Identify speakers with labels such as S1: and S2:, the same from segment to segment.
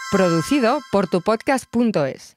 S1: Producido por tupodcast.es.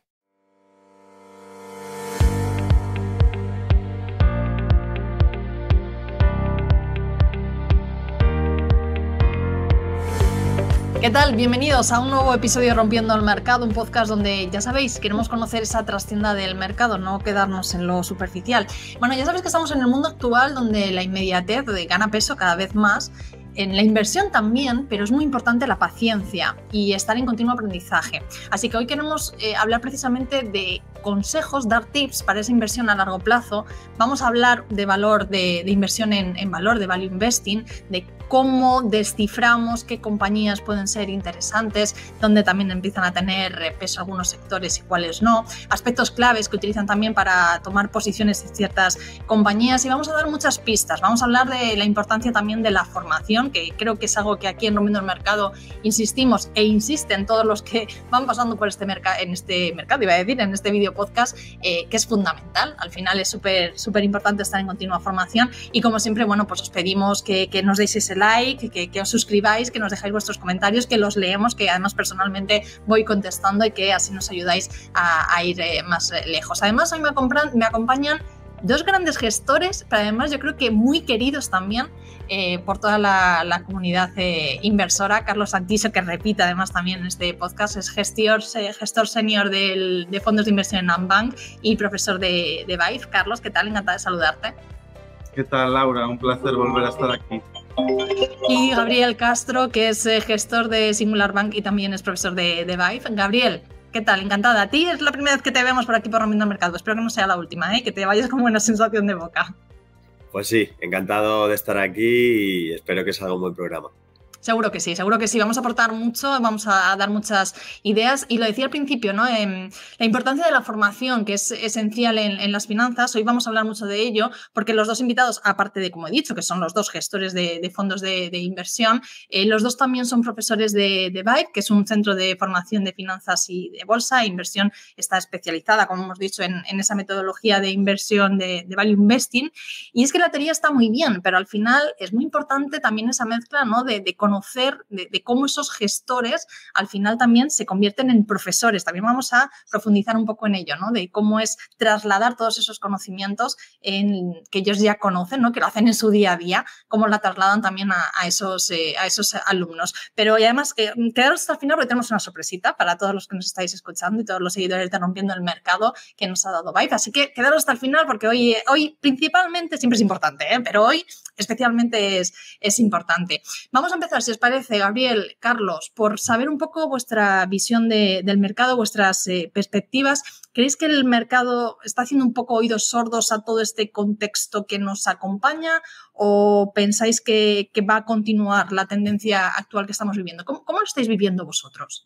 S2: ¿Qué tal? Bienvenidos a un nuevo episodio de Rompiendo el Mercado, un podcast donde, ya sabéis, queremos conocer esa trastienda del mercado, no quedarnos en lo superficial. Bueno, ya sabéis que estamos en el mundo actual donde la inmediatez gana peso cada vez más, en la inversión también, pero es muy importante la paciencia y estar en continuo aprendizaje. Así que hoy queremos hablar precisamente de consejos, dar tips para esa inversión a largo plazo. Vamos a hablar de valor de inversión en valor, de value investing, de cómo desciframos qué compañías pueden ser interesantes, dónde también empiezan a tener peso algunos sectores y cuáles no, aspectos claves que utilizan también para tomar posiciones en ciertas compañías, y vamos a dar muchas pistas. Vamos a hablar de la importancia también de la formación, que creo que es algo que aquí en Rompiendo el Mercado insistimos e insisten todos los que van pasando por este mercado, en este video podcast, que es fundamental. Al final es súper importante estar en continua formación, y como siempre, bueno, pues os pedimos que nos deis ese like, que os suscribáis, que nos dejáis vuestros comentarios, que los leemos, que además personalmente voy contestando, y que así nos ayudáis a ir más lejos. Además, hoy me acompañan dos grandes gestores, pero además yo creo que muy queridos también por toda la comunidad inversora. Carlos Santiso, que repite además también en este podcast, es gestor senior de fondos de inversión en Ambank y profesor de Vive. Carlos, ¿qué tal? Encantada de saludarte.
S3: ¿Qué tal, Laura? Un placer volver a estar aquí.
S2: Y Gabriel Castro, que es gestor de Singular Bank y también es profesor de Vive. Gabriel, ¿qué tal? Encantada. A ti es la primera vez que te vemos por aquí por Rompiendo el Mercado. Espero que no sea la última, que te vayas con buena sensación de boca.
S4: Pues sí, encantado de estar aquí y espero que salga un buen programa.
S2: Seguro que sí, seguro que sí. Vamos a aportar mucho, vamos a dar muchas ideas. Y lo decía al principio, ¿no? La importancia de la formación, que es esencial en las finanzas. Hoy vamos a hablar mucho de ello, porque los dos invitados, aparte de, como he dicho, que son los dos gestores de fondos de inversión, los dos también son profesores de Vive, que es un centro de formación de finanzas y de bolsa. Inversión está especializada, como hemos dicho, en esa metodología de inversión de value investing. Y es que la teoría está muy bien, pero al final es muy importante también esa mezcla, ¿no? de conocer de cómo esos gestores al final también se convierten en profesores. También vamos a profundizar un poco en ello, ¿no? De cómo es trasladar todos esos conocimientos que ellos ya conocen, ¿no? Que lo hacen en su día a día, cómo la trasladan también a esos alumnos. Pero y además, quedaros hasta el final porque tenemos una sorpresita para todos los que nos estáis escuchando y todos los seguidores de Rompiendo el Mercado que nos ha dado Vive. Así que quedaros hasta el final porque hoy principalmente, siempre es importante, pero hoy especialmente es importante. Vamos a empezar, si os parece, Gabriel, Carlos, por saber un poco vuestra visión del mercado, vuestras perspectivas. ¿Creéis que el mercado está haciendo un poco oídos sordos a todo este contexto que nos acompaña, o pensáis que va a continuar la tendencia actual que estamos viviendo? ¿Cómo lo estáis viviendo vosotros?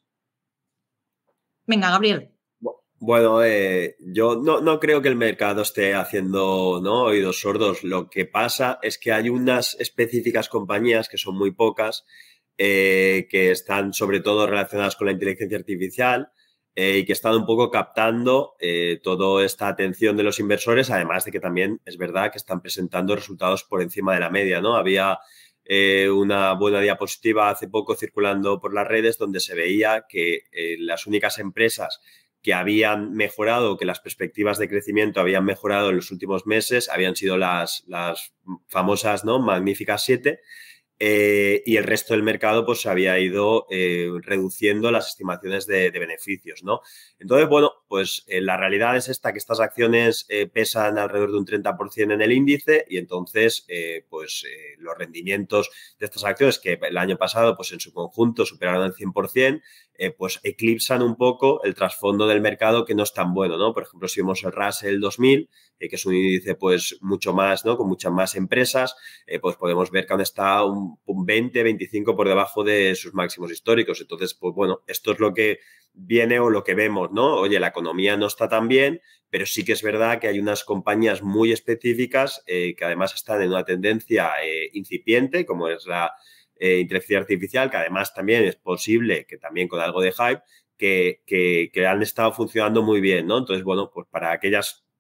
S2: Venga, Gabriel.
S4: Bueno, yo no creo que el mercado esté haciendo, ¿no?, oídos sordos. Lo que pasa es que hay unas específicas compañías, que son muy pocas, que están sobre todo relacionadas con la inteligencia artificial y que están un poco captando toda esta atención de los inversores, además de que también es verdad que están presentando resultados por encima de la media, ¿no? Había una buena diapositiva hace poco circulando por las redes donde se veía que las únicas empresas que habían mejorado, que las perspectivas de crecimiento habían mejorado en los últimos meses, habían sido las famosas, ¿no?, Magníficas 7, y el resto del mercado pues se había ido reduciendo las estimaciones de beneficios, ¿no? Entonces, bueno, pues la realidad es esta, que estas acciones pesan alrededor de un 30% en el índice, y entonces los rendimientos de estas acciones, que el año pasado pues en su conjunto superaron el 100%, pues eclipsan un poco el trasfondo del mercado, que no es tan bueno, ¿no? Por ejemplo, si vemos el Russell 2000, que es un índice pues mucho más, ¿no?, con muchas más empresas, pues podemos ver que aún está un 20-25 por debajo de sus máximos históricos. Entonces, pues bueno, esto es lo que viene o lo que vemos, ¿no? Oye, la economía no está tan bien, pero sí que es verdad que hay unas compañías muy específicas que además están en una tendencia incipiente, como es la inteligencia artificial, que además también es posible que también con algo de hype, que han estado funcionando muy bien, ¿no? Entonces, bueno, pues para aquellas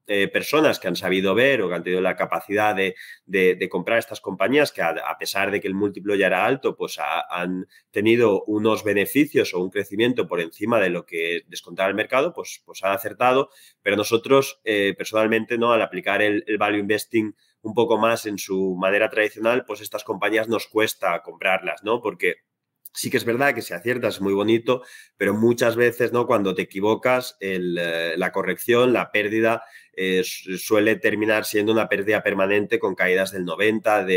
S4: personas que han sabido ver o que han tenido la capacidad de comprar estas compañías que a pesar de que el múltiplo ya era alto, pues han tenido unos beneficios o un crecimiento por encima de lo que descontaba el mercado, pues han acertado. Pero nosotros, personalmente, ¿no? Al aplicar el value investing un poco más en su manera tradicional, pues estas compañías nos cuesta comprarlas, ¿no? Porque sí que es verdad que si aciertas es muy bonito, pero muchas veces, ¿no? Cuando te equivocas, la corrección, la pérdida, suele terminar siendo una pérdida permanente con caídas del 90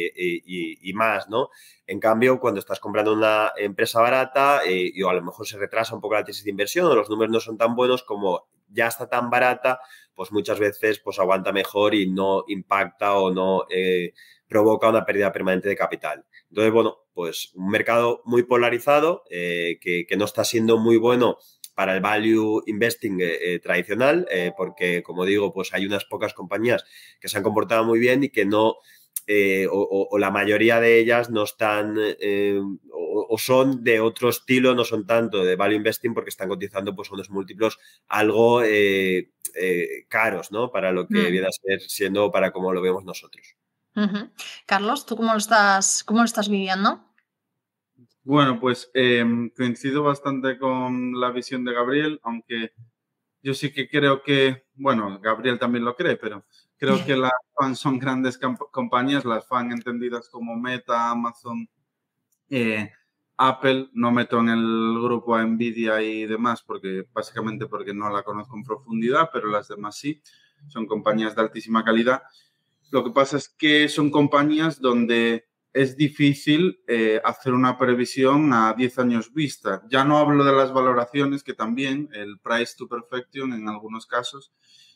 S4: y más, ¿no? En cambio, cuando estás comprando una empresa barata o a lo mejor se retrasa un poco la tesis de inversión o los números no son tan buenos, como ya está tan barata, pues muchas veces pues aguanta mejor y no impacta o no provoca una pérdida permanente de capital. Entonces, bueno, pues un mercado muy polarizado que no está siendo muy bueno para el value investing tradicional porque, como digo, pues hay unas pocas compañías que se han comportado muy bien y que no, o la mayoría de ellas no están o son de otro estilo, no son tanto de value investing porque están cotizando pues unos múltiplos algo caros, ¿no? Para lo que viene a ser siendo para como lo vemos nosotros.
S2: Carlos, ¿tú cómo lo estás viviendo?
S3: Bueno, pues coincido bastante con la visión de Gabriel, aunque yo sí que creo que, bueno, Gabriel también lo cree, pero creo que las FAN son grandes compañías, las FAN entendidas como Meta, Amazon, Apple. No meto en el grupo a Nvidia y demás, básicamente porque no la conozco en profundidad, pero las demás sí, son compañías de altísima calidad. Lo que pasa es que son compañías donde es difícil hacer una previsión a 10 años vista. Ya no hablo de las valoraciones, que también el price to perfection en algunos casos,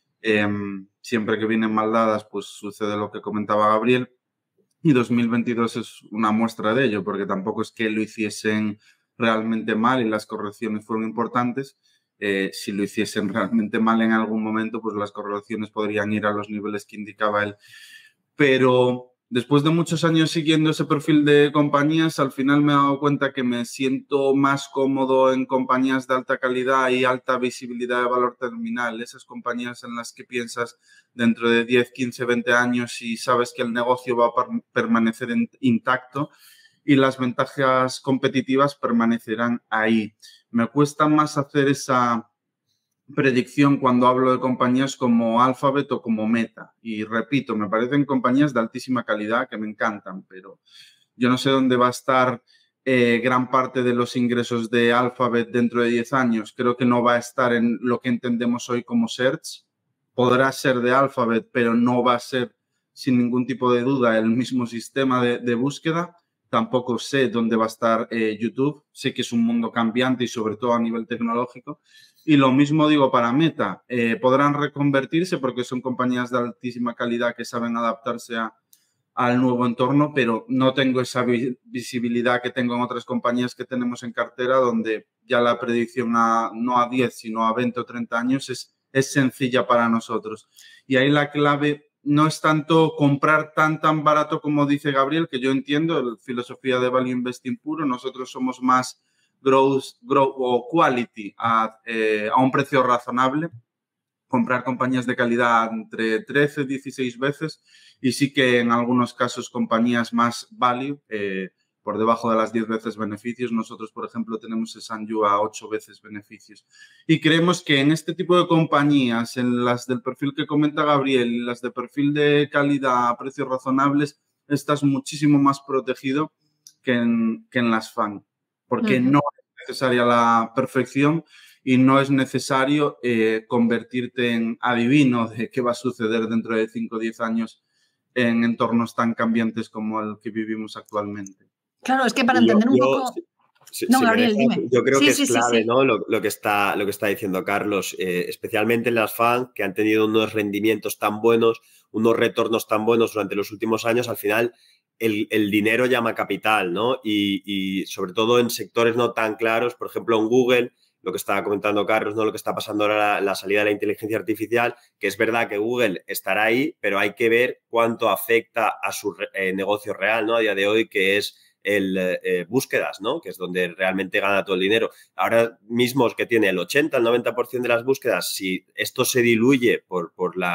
S3: siempre que vienen mal dadas, pues sucede lo que comentaba Gabriel. Y 2022 es una muestra de ello, porque tampoco es que lo hiciesen realmente mal y las correcciones fueron importantes. Si lo hiciesen realmente mal en algún momento, pues las correcciones podrían ir a los niveles que indicaba él. Pero después de muchos años siguiendo ese perfil de compañías, al final me he dado cuenta que me siento más cómodo en compañías de alta calidad y alta visibilidad de valor terminal. Esas compañías en las que piensas dentro de 10, 15, 20 años y sabes que el negocio va a permanecer intacto y las ventajas competitivas permanecerán ahí. Me cuesta más hacer esa predicción cuando hablo de compañías como Alphabet o como Meta. Y repito, me parecen compañías de altísima calidad que me encantan, pero yo no sé dónde va a estar gran parte de los ingresos de Alphabet dentro de 10 años. Creo que no va a estar en lo que entendemos hoy como Search. Podrá ser de Alphabet, pero no va a ser, sin ningún tipo de duda, el mismo sistema de búsqueda. Tampoco sé dónde va a estar YouTube. Sé que es un mundo cambiante y sobre todo a nivel tecnológico. Y lo mismo digo para Meta. Podrán reconvertirse porque son compañías de altísima calidad que saben adaptarse al nuevo entorno, pero no tengo esa visibilidad que tengo en otras compañías que tenemos en cartera, donde ya la predicción no a 10, sino a 20 o 30 años es sencilla para nosotros. Y ahí la clave no es tanto comprar tan barato como dice Gabriel, que yo entiendo, la filosofía de value investing puro. Nosotros somos más growth o quality a un precio razonable, comprar compañías de calidad entre 13 y 16 veces y sí que en algunos casos compañías más value, por debajo de las 10 veces beneficios. Nosotros, por ejemplo, tenemos Sanyu a 8 veces beneficios. Y creemos que en este tipo de compañías, en las del perfil que comenta Gabriel y las de perfil de calidad a precios razonables, estás muchísimo más protegido que en las FAN, porque no es necesaria la perfección y no es necesario convertirte en adivino de qué va a suceder dentro de 5 o 10 años en entornos tan cambiantes como el que vivimos actualmente.
S2: Claro, es que para entender un poco...
S4: No, Gabriel,
S2: dime.
S4: Yo creo que es clave, ¿no? Lo que está diciendo Carlos, especialmente en las FAN, que han tenido unos rendimientos tan buenos, unos retornos tan buenos durante los últimos años. Al final, el dinero llama capital, ¿no? Y sobre todo en sectores no tan claros, por ejemplo, en Google, lo que estaba comentando Carlos, ¿no? Lo que está pasando ahora, la salida de la inteligencia artificial, que es verdad que Google estará ahí, pero hay que ver cuánto afecta a su negocio real, ¿no? A día de hoy, que es búsquedas, ¿no? Que es donde realmente gana todo el dinero. Ahora mismo es que tiene el 80, el 90% de las búsquedas, si esto se diluye por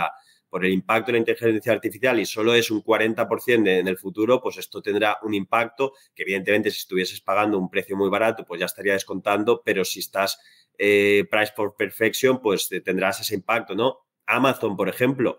S4: el impacto de la inteligencia artificial y solo es un 40% en el futuro, pues esto tendrá un impacto que evidentemente si estuvieses pagando un precio muy barato, pues ya estaría descontando, pero si estás price for perfection, pues tendrás ese impacto, ¿no? Amazon, por ejemplo,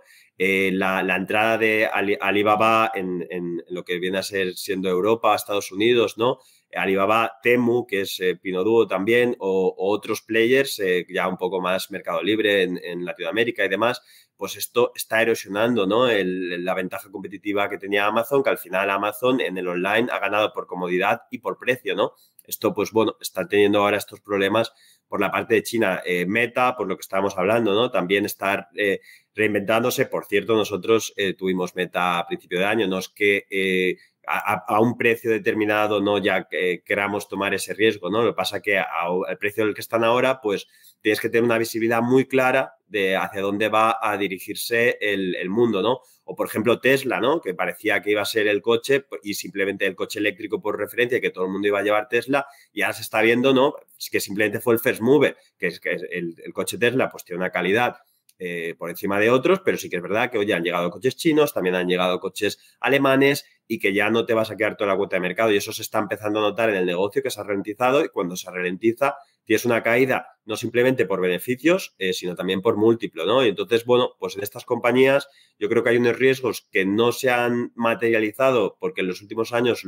S4: la entrada de Alibaba en lo que viene a ser siendo Europa, Estados Unidos, ¿no? Alibaba, Temu, que es Pinduoduo también, o otros players, ya un poco más Mercado Libre en Latinoamérica y demás, pues esto está erosionando, ¿no? La ventaja competitiva que tenía Amazon, que al final Amazon en el online ha ganado por comodidad y por precio, ¿no? Esto, pues bueno, está teniendo ahora estos problemas por la parte de China. Meta, por lo que estábamos hablando, ¿no? También está reinventándose. Por cierto, nosotros tuvimos Meta a principio de año, no es que a un precio determinado no ya queramos tomar ese riesgo, ¿no? Lo que pasa es que al precio del que están ahora, pues tienes que tener una visibilidad muy clara de hacia dónde va a dirigirse el mundo, ¿no? O, por ejemplo, Tesla, ¿no? Que parecía que iba a ser el coche y simplemente el coche eléctrico por referencia, que todo el mundo iba a llevar Tesla, y ahora se está viendo, ¿no? Que simplemente fue el first mover, que es que el coche Tesla pues tiene una calidad por encima de otros, pero sí que es verdad que hoy han llegado coches chinos, también han llegado coches alemanes y que ya no te vas a quedar toda la cuota de mercado y eso se está empezando a notar en el negocio que se ha ralentizado y cuando se ralentiza tienes una caída no simplemente por beneficios, sino también por múltiplo, ¿no? Y entonces, bueno, pues en estas compañías yo creo que hay unos riesgos que no se han materializado porque en los últimos años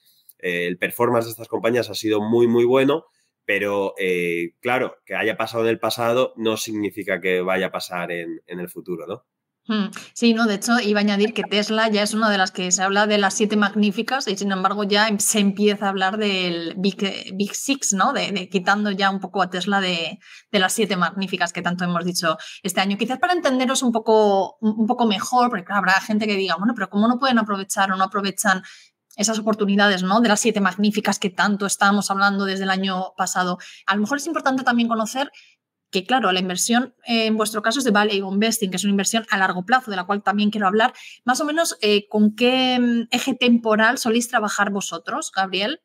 S4: el performance de estas compañías ha sido muy, muy bueno, pero claro, que haya pasado en el pasado no significa que vaya a pasar en el futuro, ¿no?
S2: Sí, no, de hecho iba a añadir que Tesla ya es una de las que se habla de las 7 magníficas y sin embargo ya se empieza a hablar del Big Six, ¿no? De quitando ya un poco a Tesla de las 7 magníficas que tanto hemos dicho este año. Quizás para entenderos un poco mejor, porque claro, habrá gente que diga, bueno, pero ¿cómo no pueden aprovechar o no aprovechan esas oportunidades, ¿no? De las 7 magníficas que tanto estábamos hablando desde el año pasado? A lo mejor es importante también conocer que, claro, la inversión en vuestro caso es de value investing, que es una inversión a largo plazo, de la cual también quiero hablar. Más o menos, ¿con qué eje temporal soléis trabajar vosotros, Gabriel?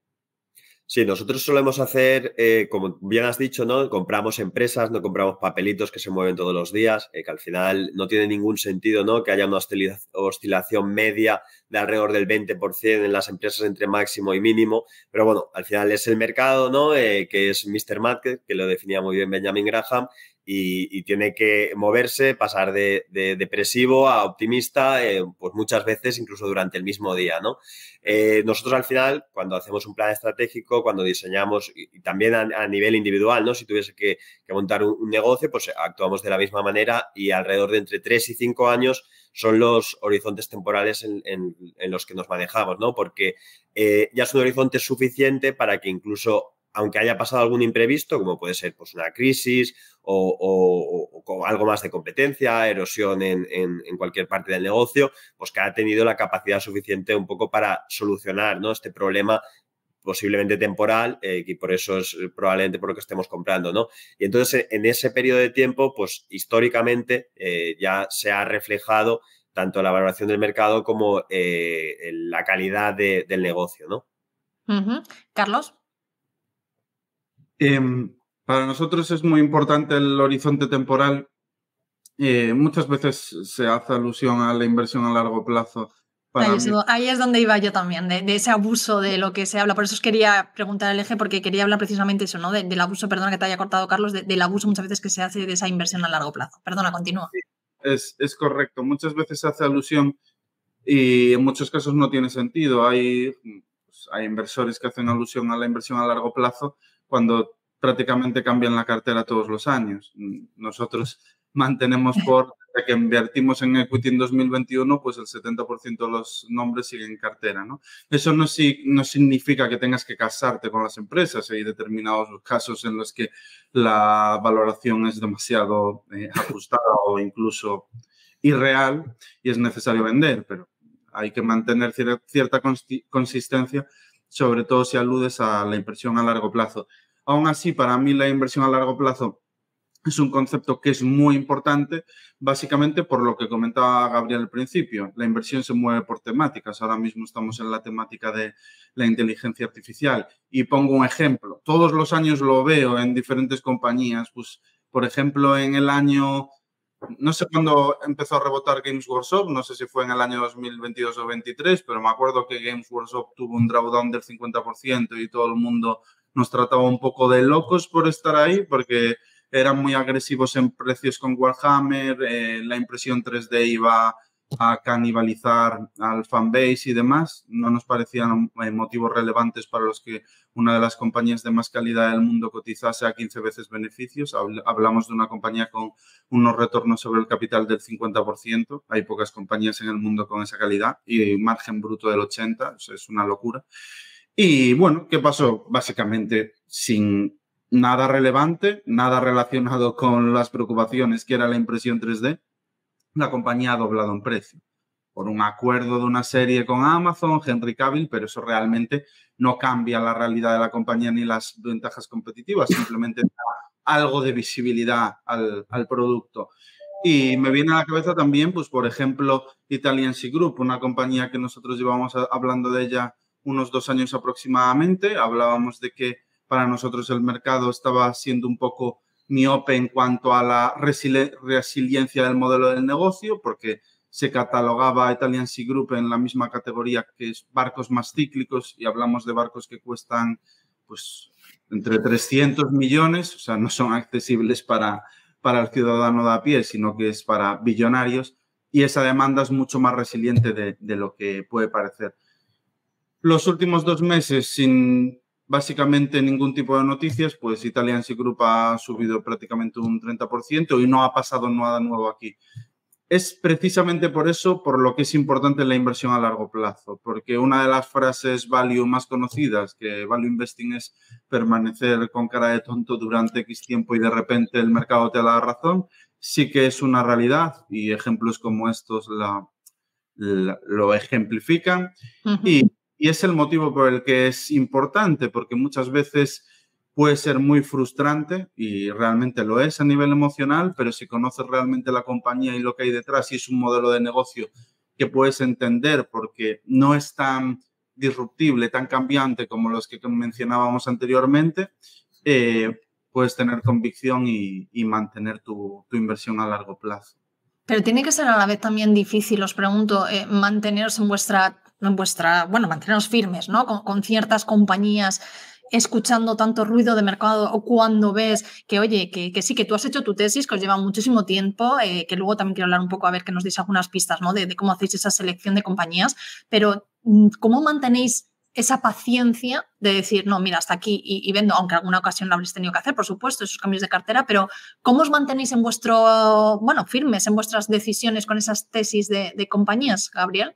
S4: Sí, nosotros solemos hacer, como bien has dicho, ¿no? Compramos empresas, no compramos papelitos que se mueven todos los días, que al final no tiene ningún sentido, ¿no? Que haya una oscilación media de alrededor del 20% en las empresas entre máximo y mínimo, pero bueno, al final es el mercado, ¿no? Que es Mr. Market, que lo definía muy bien Benjamin Graham, y tiene que moverse, pasar de depresivo a optimista, pues muchas veces incluso durante el mismo día, ¿no? Nosotros al final, cuando hacemos un plan estratégico, cuando diseñamos, y también a nivel individual, ¿no? Si tuviese que montar un negocio, pues actuamos de la misma manera y alrededor de entre 3 y 5 años son los horizontes temporales en los que nos manejamos, ¿no? Porque ya es un horizonte suficiente para que incluso aunque haya pasado algún imprevisto, como puede ser pues, una crisis o algo más de competencia, erosión en cualquier parte del negocio, pues que ha tenido la capacidad suficiente un poco para solucionar, ¿no? Este problema posiblemente temporal y por eso es probablemente por lo que estemos comprando, ¿no? Y entonces en ese periodo de tiempo, pues históricamente ya se ha reflejado tanto la valoración del mercado como la calidad del negocio, ¿no?
S2: Carlos.
S3: Para nosotros es muy importante el horizonte temporal. Muchas veces se hace alusión a la inversión a largo plazo.
S2: Ahí es donde iba yo también, de ese abuso de lo que se habla. Por eso os quería preguntar el eje, porque quería hablar precisamente eso, ¿no? Del abuso, perdona que te haya cortado, Carlos, del abuso muchas veces que se hace de esa inversión a largo plazo. Perdona, continúa.
S3: Sí, es correcto. Muchas veces se hace alusión y en muchos casos no tiene sentido. Hay inversores que hacen alusión a la inversión a largo plazo cuando prácticamente cambian la cartera todos los años. Nosotros mantenemos desde que invertimos en equity en 2021, pues el 70% de los nombres siguen en cartera, ¿no? Eso no significa que tengas que casarte con las empresas. Hay determinados casos en los que la valoración es demasiado ajustada o incluso irreal y es necesario vender, pero hay que mantener cierta consistencia, sobre todo si aludes a la inversión a largo plazo. Aún así, para mí la inversión a largo plazo es un concepto que es muy importante, básicamente por lo que comentaba Gabriel al principio. La inversión se mueve por temáticas. Ahora mismo estamos en la temática de la inteligencia artificial. Y pongo un ejemplo. Todos los años lo veo en diferentes compañías. Pues, por ejemplo, en el año... No sé cuándo empezó a rebotar Games Workshop, no sé si fue en el año 2022 o 2023, pero me acuerdo que Games Workshop tuvo un drawdown del 50% y todo el mundo nos trataba un poco de locos por estar ahí, porque eran muy agresivos en precios con Warhammer, la impresión 3D iba a canibalizar al fanbase y demás. No nos parecían motivos relevantes para los que una de las compañías de más calidad del mundo cotizase a 15 veces beneficios. Hablamos de una compañía con unos retornos sobre el capital del 50%. Hay pocas compañías en el mundo con esa calidad y margen bruto del 80%. O sea, es una locura. Y bueno, ¿qué pasó? Básicamente sin nada relevante, nada relacionado con las preocupaciones que era la impresión 3D, la compañía ha doblado en precio por un acuerdo de una serie con Amazon, Henry Cavill, pero eso realmente no cambia la realidad de la compañía ni las ventajas competitivas, simplemente da algo de visibilidad al producto. Y me viene a la cabeza también, pues por ejemplo, Italian Sea Group, una compañía que nosotros llevamos hablando de ella unos 2 años aproximadamente. Hablábamos de que para nosotros el mercado estaba siendo un poco miope en cuanto a la resiliencia del modelo del negocio, porque se catalogaba a Italian Sea Group en la misma categoría que es barcos más cíclicos, y hablamos de barcos que cuestan pues entre 300 millones, o sea, no son accesibles para el ciudadano de a pie, sino que es para billonarios, y esa demanda es mucho más resiliente de lo que puede parecer. Los últimos 2 meses sin básicamente ningún tipo de noticias, pues Italian Sea Group ha subido prácticamente un 30% y no ha pasado nada nuevo aquí. Es precisamente por eso por lo que es importante la inversión a largo plazo, porque una de las frases value más conocidas, que value investing es permanecer con cara de tonto durante X tiempo y de repente el mercado te da la razón, sí que es una realidad y ejemplos como estos lo ejemplifican. Y es el motivo por el que es importante, porque muchas veces puede ser muy frustrante y realmente lo es a nivel emocional, pero si conoces realmente la compañía y lo que hay detrás y es un modelo de negocio que puedes entender porque no es tan disruptible, tan cambiante como los que mencionábamos anteriormente, puedes tener convicción y mantener tu inversión a largo plazo.
S2: Pero tiene que ser a la vez también difícil, os pregunto, manteneros manteneros firmes, ¿no? Con ciertas compañías, escuchando tanto ruido de mercado, o cuando ves que, oye, que sí, que tú has hecho tu tesis, que os lleva muchísimo tiempo, que luego también quiero hablar un poco, a ver que nos deis algunas pistas, ¿no? De cómo hacéis esa selección de compañías, pero ¿cómo mantenéis esa paciencia de decir, no, mira, hasta aquí y vendo, aunque alguna ocasión lo habréis tenido que hacer, por supuesto, esos cambios de cartera, pero ¿cómo os mantenéis en firmes en vuestras decisiones con esas tesis de compañías, Gabriel?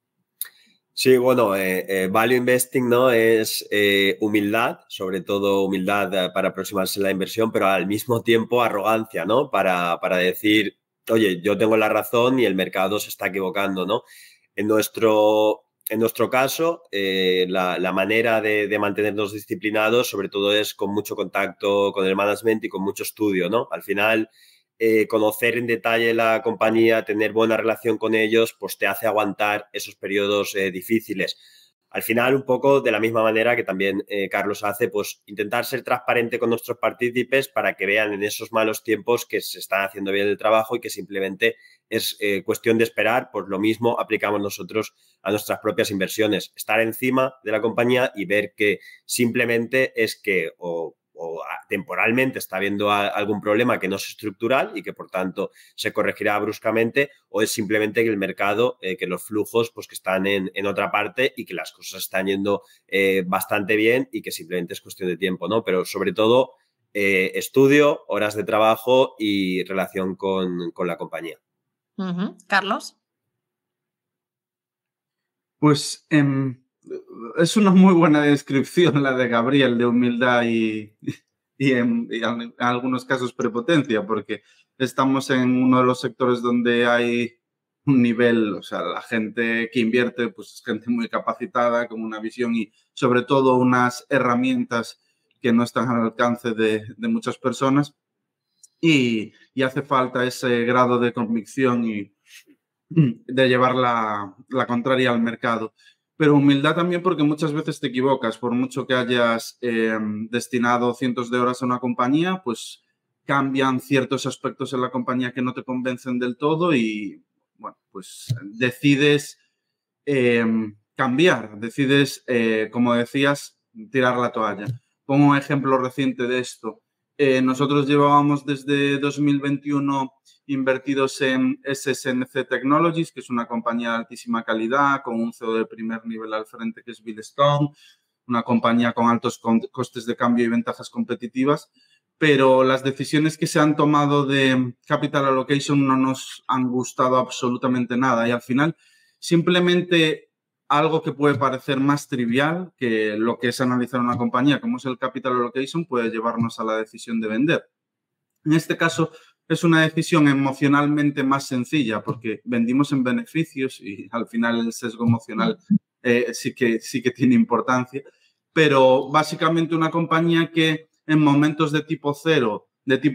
S4: Sí, bueno, value investing, ¿no? Es humildad, sobre todo humildad para aproximarse a la inversión, pero al mismo tiempo arrogancia, ¿no? Para decir, oye, yo tengo la razón y el mercado se está equivocando, ¿no? En nuestro caso, la manera de mantenernos disciplinados, sobre todo, es con mucho contacto con el management y con mucho estudio, ¿no? Al final, conocer en detalle la compañía, tener buena relación con ellos, pues te hace aguantar esos periodos difíciles. Al final, un poco de la misma manera que también Carlos hace, pues intentar ser transparente con nuestros partícipes para que vean en esos malos tiempos que se está haciendo bien el trabajo y que simplemente es cuestión de esperar. Pues lo mismo aplicamos nosotros a nuestras propias inversiones. Estar encima de la compañía y ver que simplemente es que o temporalmente está habiendo algún problema que no es estructural y que por tanto se corregirá bruscamente, o es simplemente que el mercado, que los flujos pues que están en otra parte y que las cosas están yendo bastante bien y que simplemente es cuestión de tiempo, ¿no? Pero sobre todo estudio, horas de trabajo y relación con la compañía.
S2: Carlos.
S3: Pues es una muy buena descripción la de Gabriel, de humildad y en algunos casos prepotencia, porque estamos en uno de los sectores donde hay un nivel, o sea, la gente que invierte pues es gente muy capacitada, con una visión y sobre todo unas herramientas que no están al alcance de muchas personas. y hace falta ese grado de convicción y de llevar la contraria al mercado. Pero humildad también, porque muchas veces te equivocas. Por mucho que hayas destinado cientos de horas a una compañía, pues cambian ciertos aspectos en la compañía que no te convencen del todo y, bueno, pues decides cambiar, decides, como decías, tirar la toalla. Pongo un ejemplo reciente de esto. Nosotros llevábamos desde 2021 invertidos en SSNC Technologies, que es una compañía de altísima calidad, con un CEO de primer nivel al frente, que es Bill Stone, una compañía con altos costes de cambio y ventajas competitivas, pero las decisiones que se han tomado de capital allocation no nos han gustado absolutamente nada y al final simplemente algo que puede parecer más trivial que lo que es analizar una compañía, como es el capital allocation, puede llevarnos a la decisión de vender. En este caso, es una decisión emocionalmente más sencilla porque vendimos en beneficios y al final el sesgo emocional sí que tiene importancia, pero básicamente una compañía que en momentos de tipos cero,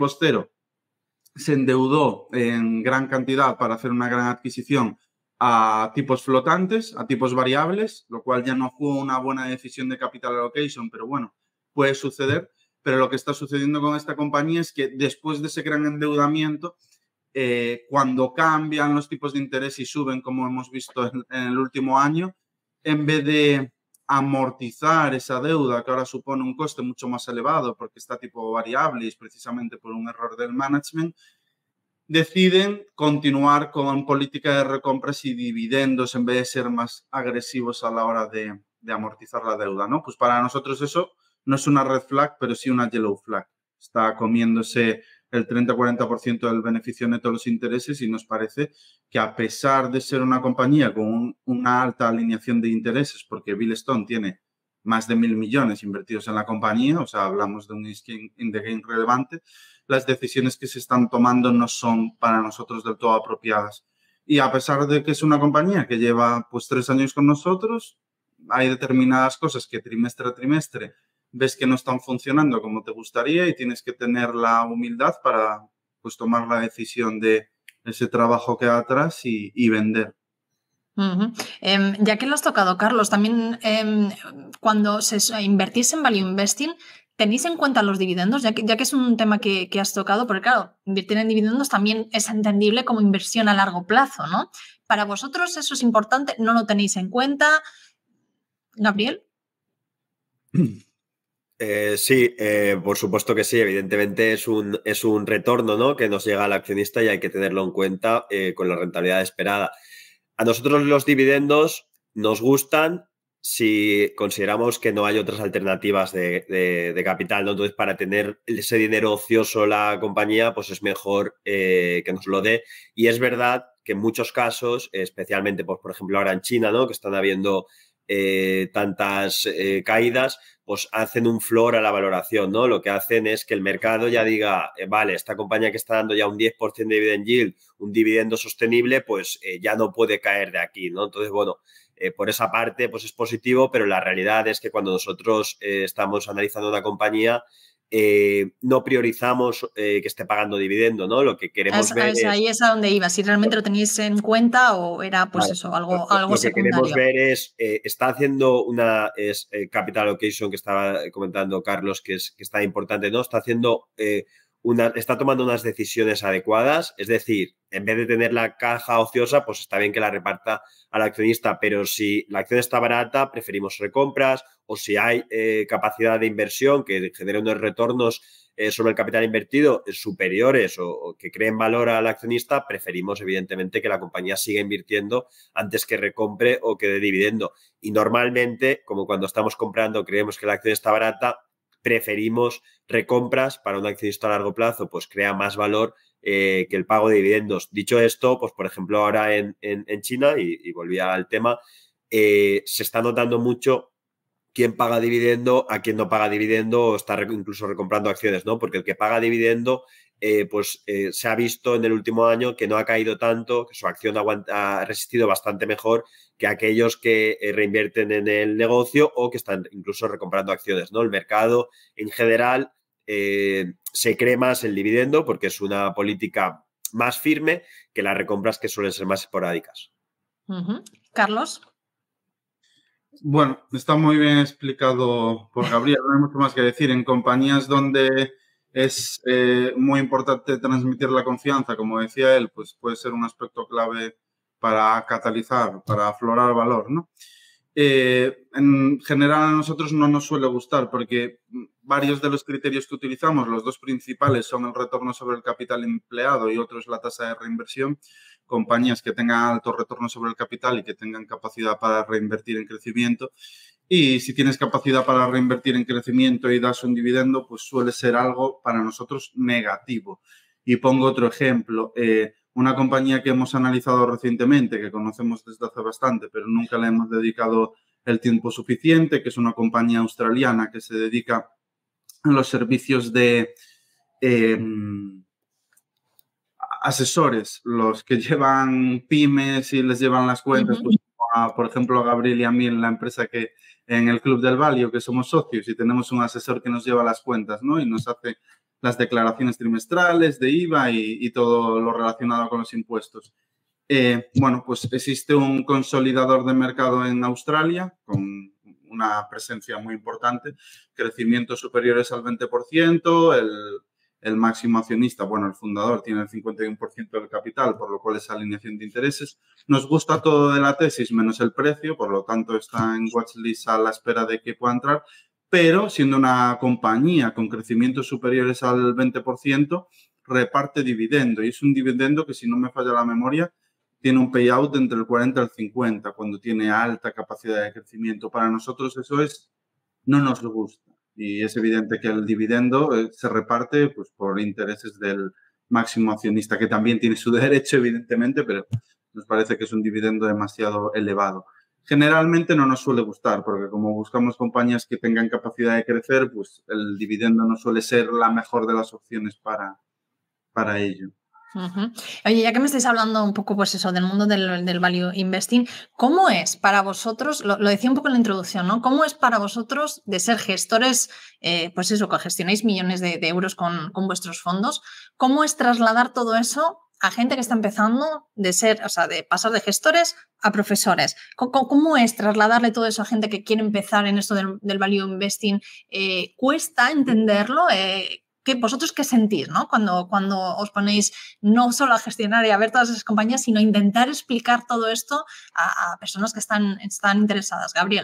S3: se endeudó en gran cantidad para hacer una gran adquisición a tipos flotantes, a tipos variables, lo cual ya no fue una buena decisión de capital allocation, pero bueno, puede suceder. Pero lo que está sucediendo con esta compañía es que después de ese gran endeudamiento, cuando cambian los tipos de interés y suben, como hemos visto en el último año, en vez de amortizar esa deuda, que ahora supone un coste mucho más elevado porque está tipo variable y es precisamente por un error del management, deciden continuar con política de recompras y dividendos en vez de ser más agresivos a la hora de amortizar la deuda, ¿no? Pues para nosotros eso no es una red flag, pero sí una yellow flag. Está comiéndose el 30-40% del beneficio neto de los intereses y nos parece que a pesar de ser una compañía con una alta alineación de intereses, porque Bill Stone tiene más de 1.000 millones invertidos en la compañía, o sea, hablamos de un skin in the game relevante, las decisiones que se están tomando no son para nosotros del todo apropiadas. Y a pesar de que es una compañía que lleva pues 3 años con nosotros, hay determinadas cosas que trimestre a trimestre ves que no están funcionando como te gustaría y tienes que tener la humildad para pues tomar la decisión de ese trabajo que hay atrás y vender.
S2: Ya que lo has tocado, Carlos, también cuando se invertís en value investing, ¿tenéis en cuenta los dividendos? Ya que es un tema que has tocado, porque claro, invertir en dividendos también es entendible como inversión a largo plazo, ¿no? ¿Para vosotros eso es importante? ¿No lo tenéis en cuenta? ¿Gabriel?
S4: Sí, por supuesto que sí. Evidentemente es un retorno, ¿no?, que nos llega al accionista y hay que tenerlo en cuenta con la rentabilidad esperada. A nosotros los dividendos nos gustan si consideramos que no hay otras alternativas de capital, ¿no? Entonces, para tener ese dinero ocioso la compañía, pues es mejor que nos lo dé. Y es verdad que en muchos casos, especialmente, pues, por ejemplo, ahora en China, ¿no?, que están habiendo tantas caídas, pues hacen un floor a la valoración, ¿no? Lo que hacen es que el mercado ya diga, vale, esta compañía que está dando ya un 10% de dividend yield, un dividendo sostenible, pues ya no puede caer de aquí, ¿no? Entonces, bueno, por esa parte, pues es positivo, pero la realidad es que cuando nosotros estamos analizando una compañía, no priorizamos que esté pagando dividendo, ¿no? Lo que queremos ver es...
S2: Ahí es a donde iba, si realmente lo tenéis en cuenta o era, pues eso, algo
S4: lo
S2: secundario.
S4: Lo que queremos ver es, está haciendo una capital allocation que estaba comentando Carlos, que está importante, ¿no? Está haciendo está tomando unas decisiones adecuadas, es decir, en vez de tener la caja ociosa, pues está bien que la reparta al accionista, pero si la acción está barata, preferimos recompras, o si hay capacidad de inversión que genere unos retornos sobre el capital invertido superiores o que creen valor al accionista, preferimos evidentemente que la compañía siga invirtiendo antes que recompre o que dé dividendo. Y normalmente, como cuando estamos comprando creemos que la acción está barata, preferimos recompras. Para un accionista a largo plazo, pues crea más valor que el pago de dividendos. Dicho esto, pues por ejemplo ahora en China, y volví al tema, se está notando mucho quién paga dividendo, a quién no paga dividendo o está incluso recomprando acciones, ¿no? Porque el que paga dividendo, se ha visto en el último año que no ha caído tanto, que su acción ha resistido bastante mejor que aquellos que reinvierten en el negocio o que están incluso recomprando acciones, ¿no? El mercado en general se cree más el dividendo porque es una política más firme que las recompras que suelen ser más esporádicas.
S2: Carlos.
S3: Bueno, está muy bien explicado por Gabriel, no hay mucho más que decir. En compañías donde es muy importante transmitir la confianza, como decía él, pues puede ser un aspecto clave para catalizar, para aflorar valor, ¿no? En general a nosotros no nos suele gustar porque varios de los criterios que utilizamos, los dos principales son el retorno sobre el capital empleado y otro es la tasa de reinversión. Compañías que tengan alto retorno sobre el capital y que tengan capacidad para reinvertir en crecimiento. Y si tienes capacidad para reinvertir en crecimiento y das un dividendo, pues suele ser algo para nosotros negativo. Y pongo otro ejemplo. Una compañía que hemos analizado recientemente, que conocemos desde hace bastante, pero nunca le hemos dedicado el tiempo suficiente, que es una compañía australiana que se dedica a los servicios de asesores, los que llevan pymes y les llevan las cuentas, pues, por ejemplo, a Gabriel y a mí en la empresa que en el Club del Valio, que somos socios y tenemos un asesor que nos lleva las cuentas, ¿no? Y nos hace las declaraciones trimestrales de IVA y todo lo relacionado con los impuestos. Bueno, pues existe un consolidador de mercado en Australia con una presencia muy importante, crecimientos superiores al 20%, el máximo accionista, bueno, el fundador tiene el 51% del capital, por lo cual es alineación de intereses. Nos gusta todo de la tesis menos el precio, por lo tanto está en watchlist a la espera de que pueda entrar, pero siendo una compañía con crecimientos superiores al 20%, reparte dividendo y es un dividendo que, si no me falla la memoria, tiene un payout de entre el 40 y el 50 cuando tiene alta capacidad de crecimiento. Para nosotros eso no nos gusta. Y es evidente que el dividendo se reparte pues, por intereses del máximo accionista, que también tiene su derecho, evidentemente, pero nos parece que es un dividendo demasiado elevado. Generalmente no nos suele gustar, porque como buscamos compañías que tengan capacidad de crecer, pues el dividendo no suele ser la mejor de las opciones para ello.
S2: Oye, ya que me estáis hablando un poco, pues eso, del mundo del value investing, ¿cómo es para vosotros, lo decía un poco en la introducción, ¿no? ¿Cómo es para vosotros de ser gestores, pues eso, que gestionáis millones de euros con vuestros fondos? ¿Cómo es trasladar todo eso a gente que está empezando de pasar de gestores a profesores? ¿Cómo es trasladarle todo eso a gente que quiere empezar en esto del value investing? ¿Cuesta entenderlo? ¿Vosotros qué sentís, ¿no? Cuando os ponéis no solo a gestionar y a ver todas esas compañías, sino a intentar explicar todo esto a personas que están interesadas? Gabriel.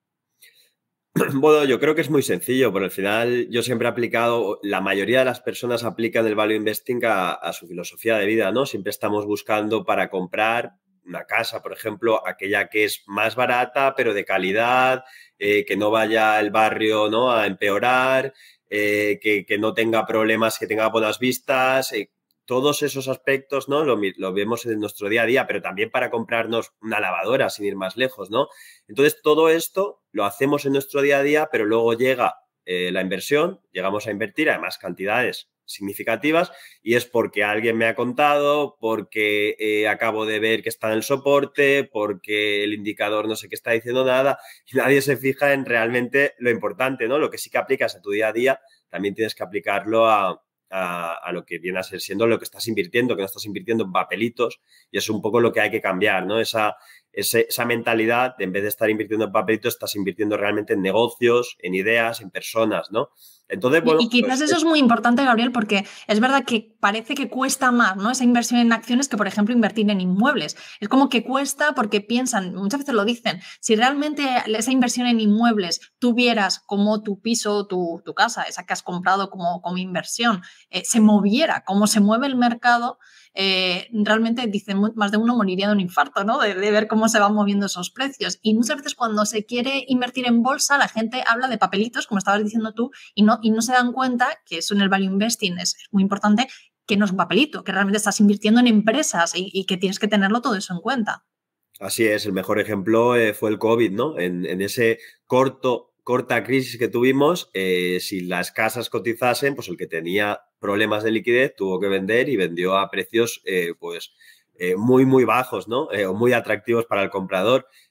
S4: Bueno, yo creo que es muy sencillo, pero al final yo siempre he aplicado, la mayoría de las personas aplican el value investing a su filosofía de vida, ¿no? Siempre estamos buscando para comprar una casa, por ejemplo, aquella que es más barata, pero de calidad, que no vaya el barrio, ¿no?, a empeorar, que no tenga problemas, que tenga buenas vistas, todos esos aspectos, ¿no? Lo vemos en nuestro día a día, pero también para comprarnos una lavadora, sin ir más lejos, ¿no? Entonces, todo esto lo hacemos en nuestro día a día, pero luego llega la inversión, llegamos a invertir, además, cantidades significativas, y es porque alguien me ha contado, porque acabo de ver que está en el soporte, porque el indicador no sé qué está diciendo nada, y nadie se fija en realmente lo importante, ¿no? Lo que sí que aplicas a tu día a día, también tienes que aplicarlo a lo que viene a ser siendo lo que estás invirtiendo, que no estás invirtiendo en papelitos, y es un poco lo que hay que cambiar, ¿no? Esa mentalidad de, en vez de estar invirtiendo en papelitos, estás invirtiendo realmente en negocios, en ideas, en personas, ¿no? Entonces, bueno,
S2: y quizás eso es muy importante, Gabriel, porque es verdad que parece que cuesta más, ¿no?, esa inversión en acciones que, por ejemplo, invertir en inmuebles. Es como que cuesta porque piensan, muchas veces lo dicen, si realmente esa inversión en inmuebles tuvieras como tu piso, tu casa, esa que has comprado como inversión, se moviera como se mueve el mercado, realmente dicen, más de uno moriría de un infarto, ¿no?, de ver cómo se van moviendo esos precios. Y muchas veces cuando se quiere invertir en bolsa, la gente habla de papelitos, como estabas diciendo tú, y no se dan cuenta que eso en el value investing es muy importante, que no es un papelito, que realmente estás invirtiendo en empresas y que tienes que tenerlo todo eso en cuenta.
S4: Así es, el mejor ejemplo fue el COVID, ¿no? En ese corta crisis que tuvimos, si las casas cotizasen, pues el que tenía problemas de liquidez tuvo que vender y vendió a precios muy, muy bajos, ¿no? O muy atractivos para el comprador.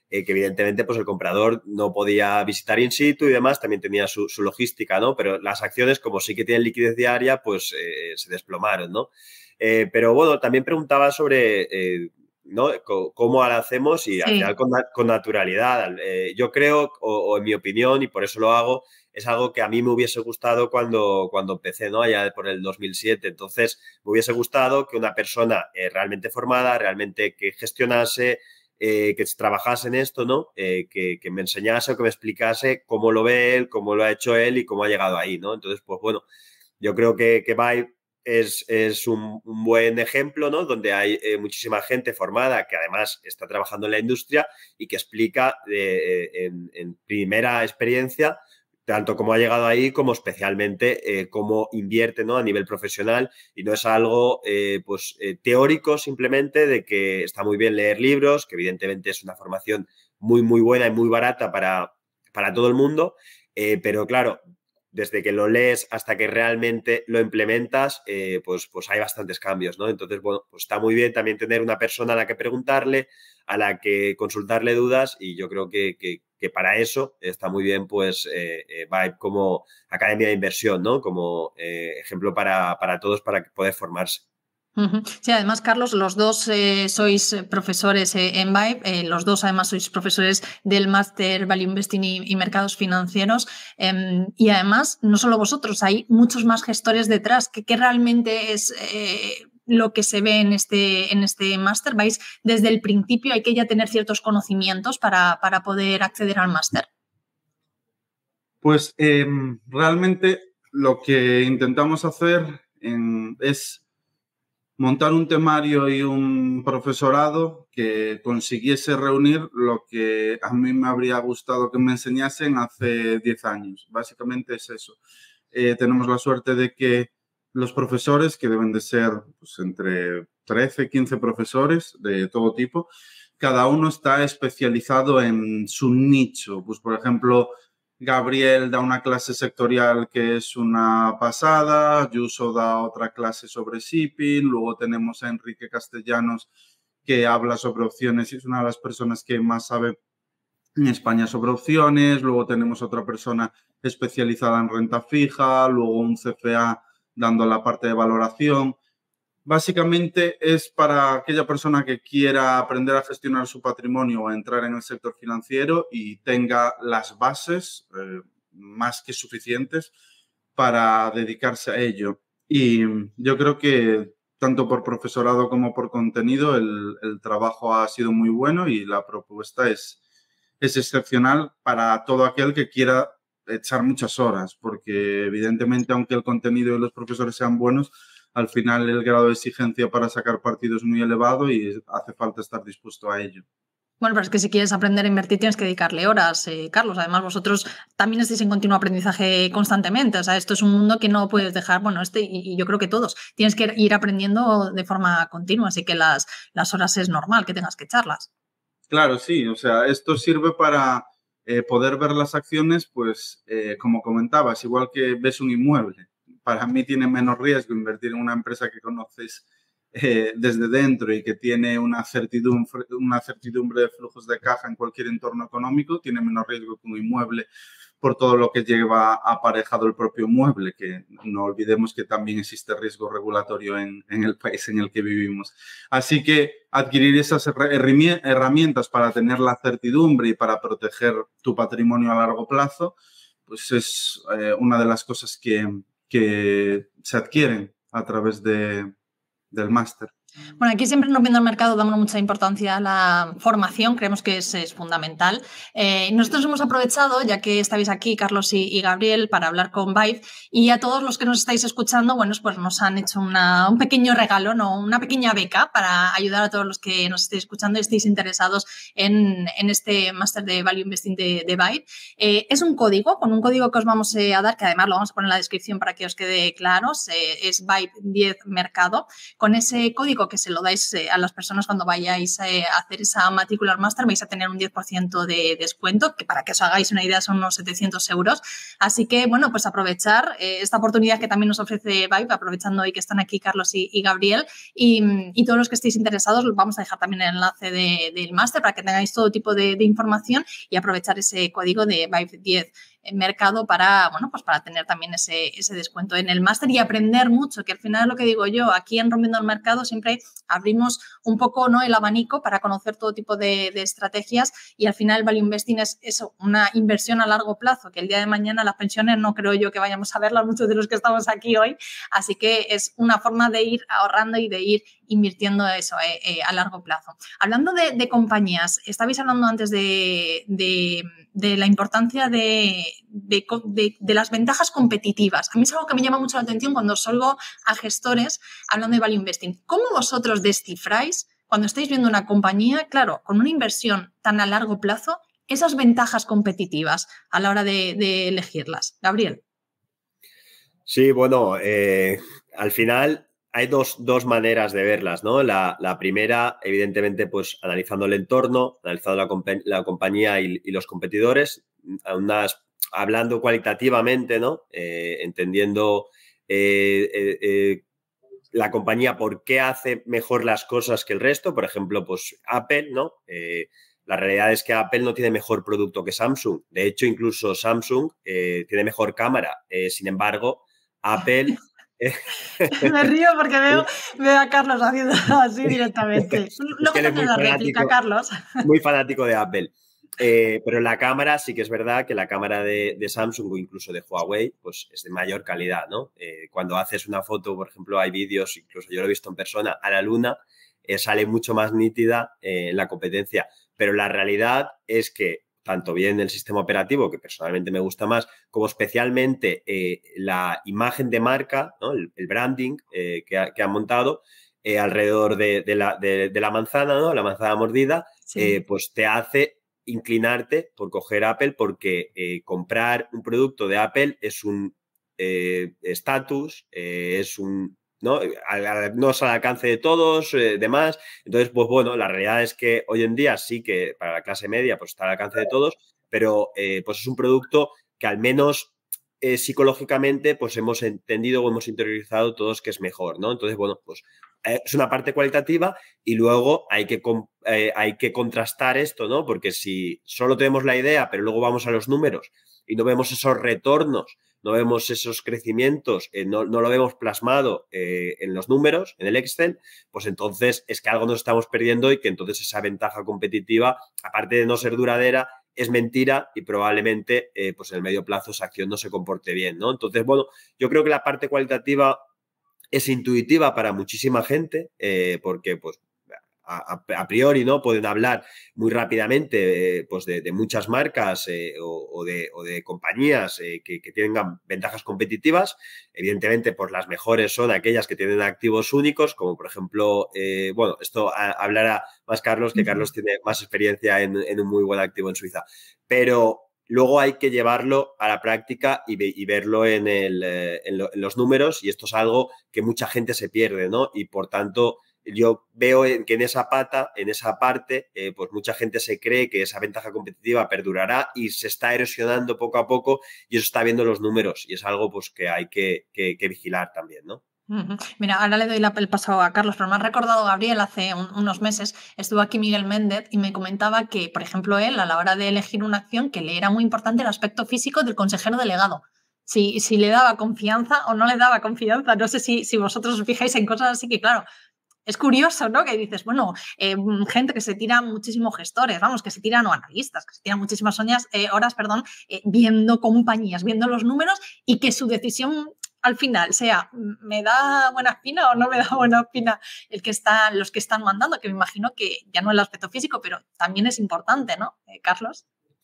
S4: que evidentemente pues el comprador no podía visitar in situ y demás, también tenía su logística, ¿no? Pero las acciones, como sí que tienen liquidez diaria, pues se desplomaron, ¿no? Pero bueno, también preguntaba sobre ¿no? Cómo lo hacemos y al final con naturalidad. Yo creo, o en mi opinión, y por eso lo hago, es algo que a mí me hubiese gustado cuando empecé, ¿no? Allá por el 2007. Entonces, me hubiese gustado que una persona realmente formada, realmente que gestionase, que trabajase en esto, ¿no? Que me enseñase o que me explicase cómo lo ve él, cómo lo ha hecho él y cómo ha llegado ahí, ¿no? Entonces, pues bueno, yo creo que Vibe es un buen ejemplo, ¿no? Donde hay muchísima gente formada que además está trabajando en la industria y que explica en primera experiencia tanto cómo ha llegado ahí como especialmente cómo invierte, ¿no? A nivel profesional, y no es algo teórico simplemente de que está muy bien leer libros, que evidentemente es una formación muy, muy buena y muy barata para todo el mundo, pero claro, desde que lo lees hasta que realmente lo implementas, pues hay bastantes cambios, ¿no? Entonces, bueno, pues está muy bien también tener una persona a la que preguntarle, a la que consultarle dudas, y yo creo que para eso está muy bien, pues, Vibe como academia de inversión, ¿no? Como ejemplo para todos para poder formarse.
S2: Sí, además, Carlos, los dos sois profesores en Vibe, los dos además sois profesores del máster Value Investing y Mercados Financieros, y además, no solo vosotros, hay muchos más gestores detrás. ¿Qué realmente es lo que se ve en este máster? ¿Vais desde el principio? ¿Hay que ya tener ciertos conocimientos para poder acceder al máster?
S3: Pues realmente lo que intentamos hacer es montar un temario y un profesorado que consiguiese reunir lo que a mí me habría gustado que me enseñasen hace 10 años. Básicamente es eso. Tenemos la suerte de que los profesores, que deben de ser pues, entre 13, 15 profesores de todo tipo, cada uno está especializado en su nicho. Pues, por ejemplo, Gabriel da una clase sectorial que es una pasada, Yuso da otra clase sobre shipping, luego tenemos a Enrique Castellanos que habla sobre opciones y es una de las personas que más sabe en España sobre opciones, luego tenemos otra persona especializada en renta fija, luego un CFA dando la parte de valoración. Básicamente es para aquella persona que quiera aprender a gestionar su patrimonio o a entrar en el sector financiero y tenga las bases más que suficientes para dedicarse a ello. Y yo creo que tanto por profesorado como por contenido el trabajo ha sido muy bueno y la propuesta es excepcional para todo aquel que quiera echar muchas horas, porque evidentemente aunque el contenido y los profesores sean buenos, al final el grado de exigencia para sacar partido es muy elevado y hace falta estar dispuesto a ello.
S2: Bueno, pero es que si quieres aprender a invertir tienes que dedicarle horas, Carlos. Además, vosotros también estáis en continuo aprendizaje constantemente. O sea, esto es un mundo que no puedes dejar, bueno, y yo creo que todos. Tienes que ir aprendiendo de forma continua, así que las horas es normal que tengas que echarlas.
S3: Claro, sí. O sea, esto sirve para poder ver las acciones, pues, como comentabas, igual que ves un inmueble. Para mí tiene menos riesgo invertir en una empresa que conoces desde dentro y que tiene una certidumbre de flujos de caja en cualquier entorno económico, tiene menos riesgo que un inmueble por todo lo que lleva aparejado el propio inmueble, que no olvidemos que también existe riesgo regulatorio en el país en el que vivimos. Así que adquirir esas herramientas para tener la certidumbre y para proteger tu patrimonio a largo plazo, pues es una de las cosas que se adquieren a través del máster.
S2: Bueno, aquí siempre en Rompiendo el Mercado damos mucha importancia a la formación, creemos que es fundamental. Nosotros hemos aprovechado, ya que estáis aquí, Carlos y Gabriel, para hablar con Vibe, y a todos los que nos estáis escuchando, bueno, pues nos han hecho un pequeño regalo, ¿no? Una pequeña beca para ayudar a todos los que nos estéis escuchando y estéis interesados en este máster de Value Investing de Vibe. Es un código, con un código que os vamos a dar, que además lo vamos a poner en la descripción para que os quede claro, es Vibe 10 Mercado. Con ese código físico, que se lo dais a las personas cuando vayáis a hacer esa matrícula al máster, vais a tener un 10% de descuento, que para que os hagáis una idea son unos 700 euros. Así que, bueno, pues aprovechar esta oportunidad que también nos ofrece Vibe, aprovechando hoy que están aquí Carlos y Gabriel, y todos los que estéis interesados, vamos a dejar también el enlace del máster para que tengáis todo tipo de información y aprovechar ese código de Vibe 10 en mercado para, bueno, pues para tener también ese descuento en el máster y aprender mucho, que al final es lo que digo yo, aquí en Rompiendo el Mercado siempre abrimos un poco, ¿no?, el abanico para conocer todo tipo de estrategias, y al final el value investing es eso, una inversión a largo plazo, que el día de mañana las pensiones no creo yo que vayamos a verlas muchos de los que estamos aquí hoy, así que es una forma de ir ahorrando y de ir invirtiendo eso a largo plazo. Hablando de compañías, estabais hablando antes de la importancia de las ventajas competitivas. A mí es algo que me llama mucho la atención cuando os oigo a gestores hablando de value investing. ¿Cómo vosotros descifráis cuando estáis viendo una compañía, claro, con una inversión tan a largo plazo, esas ventajas competitivas a la hora de elegirlas? Gabriel.
S4: Sí, bueno, al final hay dos maneras de verlas, ¿no? La primera, evidentemente, pues analizando el entorno, analizando la compañía y los competidores, hablando cualitativamente, ¿no? Entendiendo la compañía por qué hace mejor las cosas que el resto. Por ejemplo, pues Apple, ¿no? La realidad es que Apple no tiene mejor producto que Samsung. De hecho, incluso Samsung tiene mejor cámara. Sin embargo, Apple...
S2: Me río porque veo a Carlos haciendo así directamente. Luego te haces la réplica, Carlos.
S4: Muy fanático de Apple. Pero la cámara sí que es verdad que la cámara de Samsung o incluso de Huawei pues es de mayor calidad, ¿no? Cuando haces una foto, por ejemplo, hay vídeos, incluso yo lo he visto en persona, a la luna, sale mucho más nítida en la competencia. Pero la realidad es que tanto bien el sistema operativo, que personalmente me gusta más, como especialmente la imagen de marca, ¿no? el branding que han montado alrededor de la manzana, ¿no? La manzana mordida, sí. Pues te hace inclinarte por coger Apple, porque comprar un producto de Apple es un estatus, es un... ¿no? No es al alcance de todos, demás. Entonces, pues bueno, la realidad es que hoy en día sí que para la clase media pues está al alcance de todos, pero pues es un producto que al menos psicológicamente pues hemos entendido o hemos interiorizado todos que es mejor, ¿no? Entonces, bueno, pues es una parte cualitativa y luego hay que contrastar esto, ¿no? Porque si solo tenemos la idea, pero luego vamos a los números y no vemos esos retornos, no vemos esos crecimientos, no lo vemos plasmado en los números, en el Excel, pues entonces es que algo nos estamos perdiendo y que entonces esa ventaja competitiva, aparte de no ser duradera, es mentira y probablemente pues en el medio plazo esa acción no se comporte bien, ¿no? Entonces, bueno, yo creo que la parte cualitativa es intuitiva para muchísima gente porque pues a priori, ¿no? Pueden hablar muy rápidamente pues de muchas marcas o de compañías que tengan ventajas competitivas. Evidentemente, pues las mejores son aquellas que tienen activos únicos, como por ejemplo, bueno, esto hablará más Carlos, que Carlos tiene más experiencia en un muy buen activo en Suiza. Pero luego hay que llevarlo a la práctica y verlo en los números, y esto es algo que mucha gente se pierde, ¿no? Y por tanto, yo veo que en esa parte, pues mucha gente se cree que esa ventaja competitiva perdurará y se está erosionando poco a poco, y eso está viendo los números, y es algo pues que hay que vigilar también, ¿no?
S2: Mira, ahora le doy el paso a Carlos, pero me ha recordado Gabriel, hace unos meses estuvo aquí Miguel Méndez y me comentaba que, por ejemplo, él a la hora de elegir una acción, que le era muy importante el aspecto físico del consejero delegado. Si le daba confianza o no le daba confianza. No sé si vosotros os fijáis en cosas así, que claro, es curioso, ¿no? Que dices, bueno, gente que se tira muchísimos gestores, vamos, que se tiran, o analistas, que se tiran muchísimas horas, viendo compañías, viendo los números, y que su decisión al final sea, ¿me da buena espina o no me da buena espina los que están mandando? Que me imagino que ya no el aspecto físico, pero también es importante, ¿no, Carlos?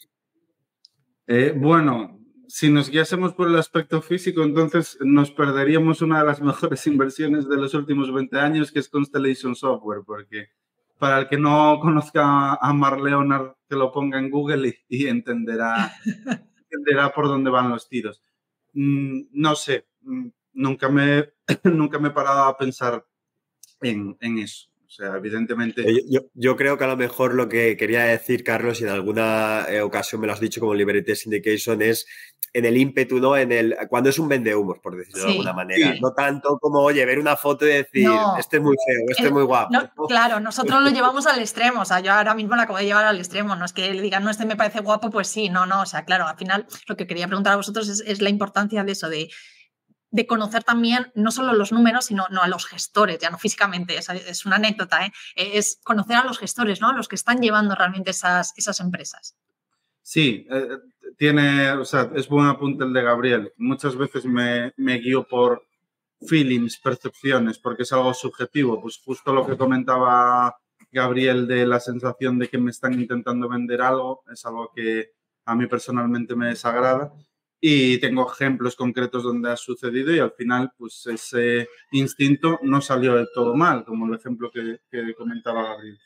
S3: Bueno, si nos guiásemos por el aspecto físico, entonces nos perderíamos una de las mejores inversiones de los últimos 20 años, que es Constellation Software, porque para el que no conozca a Mark Leonard, que lo ponga en Google y entenderá por dónde van los tiros. No sé, nunca me he parado a pensar en eso. O sea, evidentemente...
S4: Yo creo que a lo mejor lo que quería decir, Carlos, y en alguna ocasión me lo has dicho como Liberty Syndication, es en el ímpetu, ¿no? Cuando es un vendehumos, por decirlo de alguna manera.
S3: Sí.
S4: No tanto como, oye, ver una foto y decir,
S2: No,
S4: este es muy feo, este es muy guapo.
S2: No, claro, nosotros lo llevamos al extremo. O sea, yo ahora mismo la acabo de llevar al extremo. No es que le digan, no, este me parece guapo, pues sí, no. O sea, claro, al final lo que quería preguntar a vosotros es la importancia de eso, de conocer también no solo los números, sino a los gestores, ya no físicamente, es una anécdota, es conocer a los gestores, ¿no? Los que están llevando realmente esas empresas.
S3: Sí, o sea, es buen apunte el de Gabriel. Muchas veces me guío por feelings, percepciones, porque es algo subjetivo. Pues justo lo que comentaba Gabriel de la sensación de que me están intentando vender algo, es algo que a mí personalmente me desagrada. Y tengo ejemplos concretos donde ha sucedido y al final, pues ese instinto no salió del todo mal, como el ejemplo que comentaba Gabriel.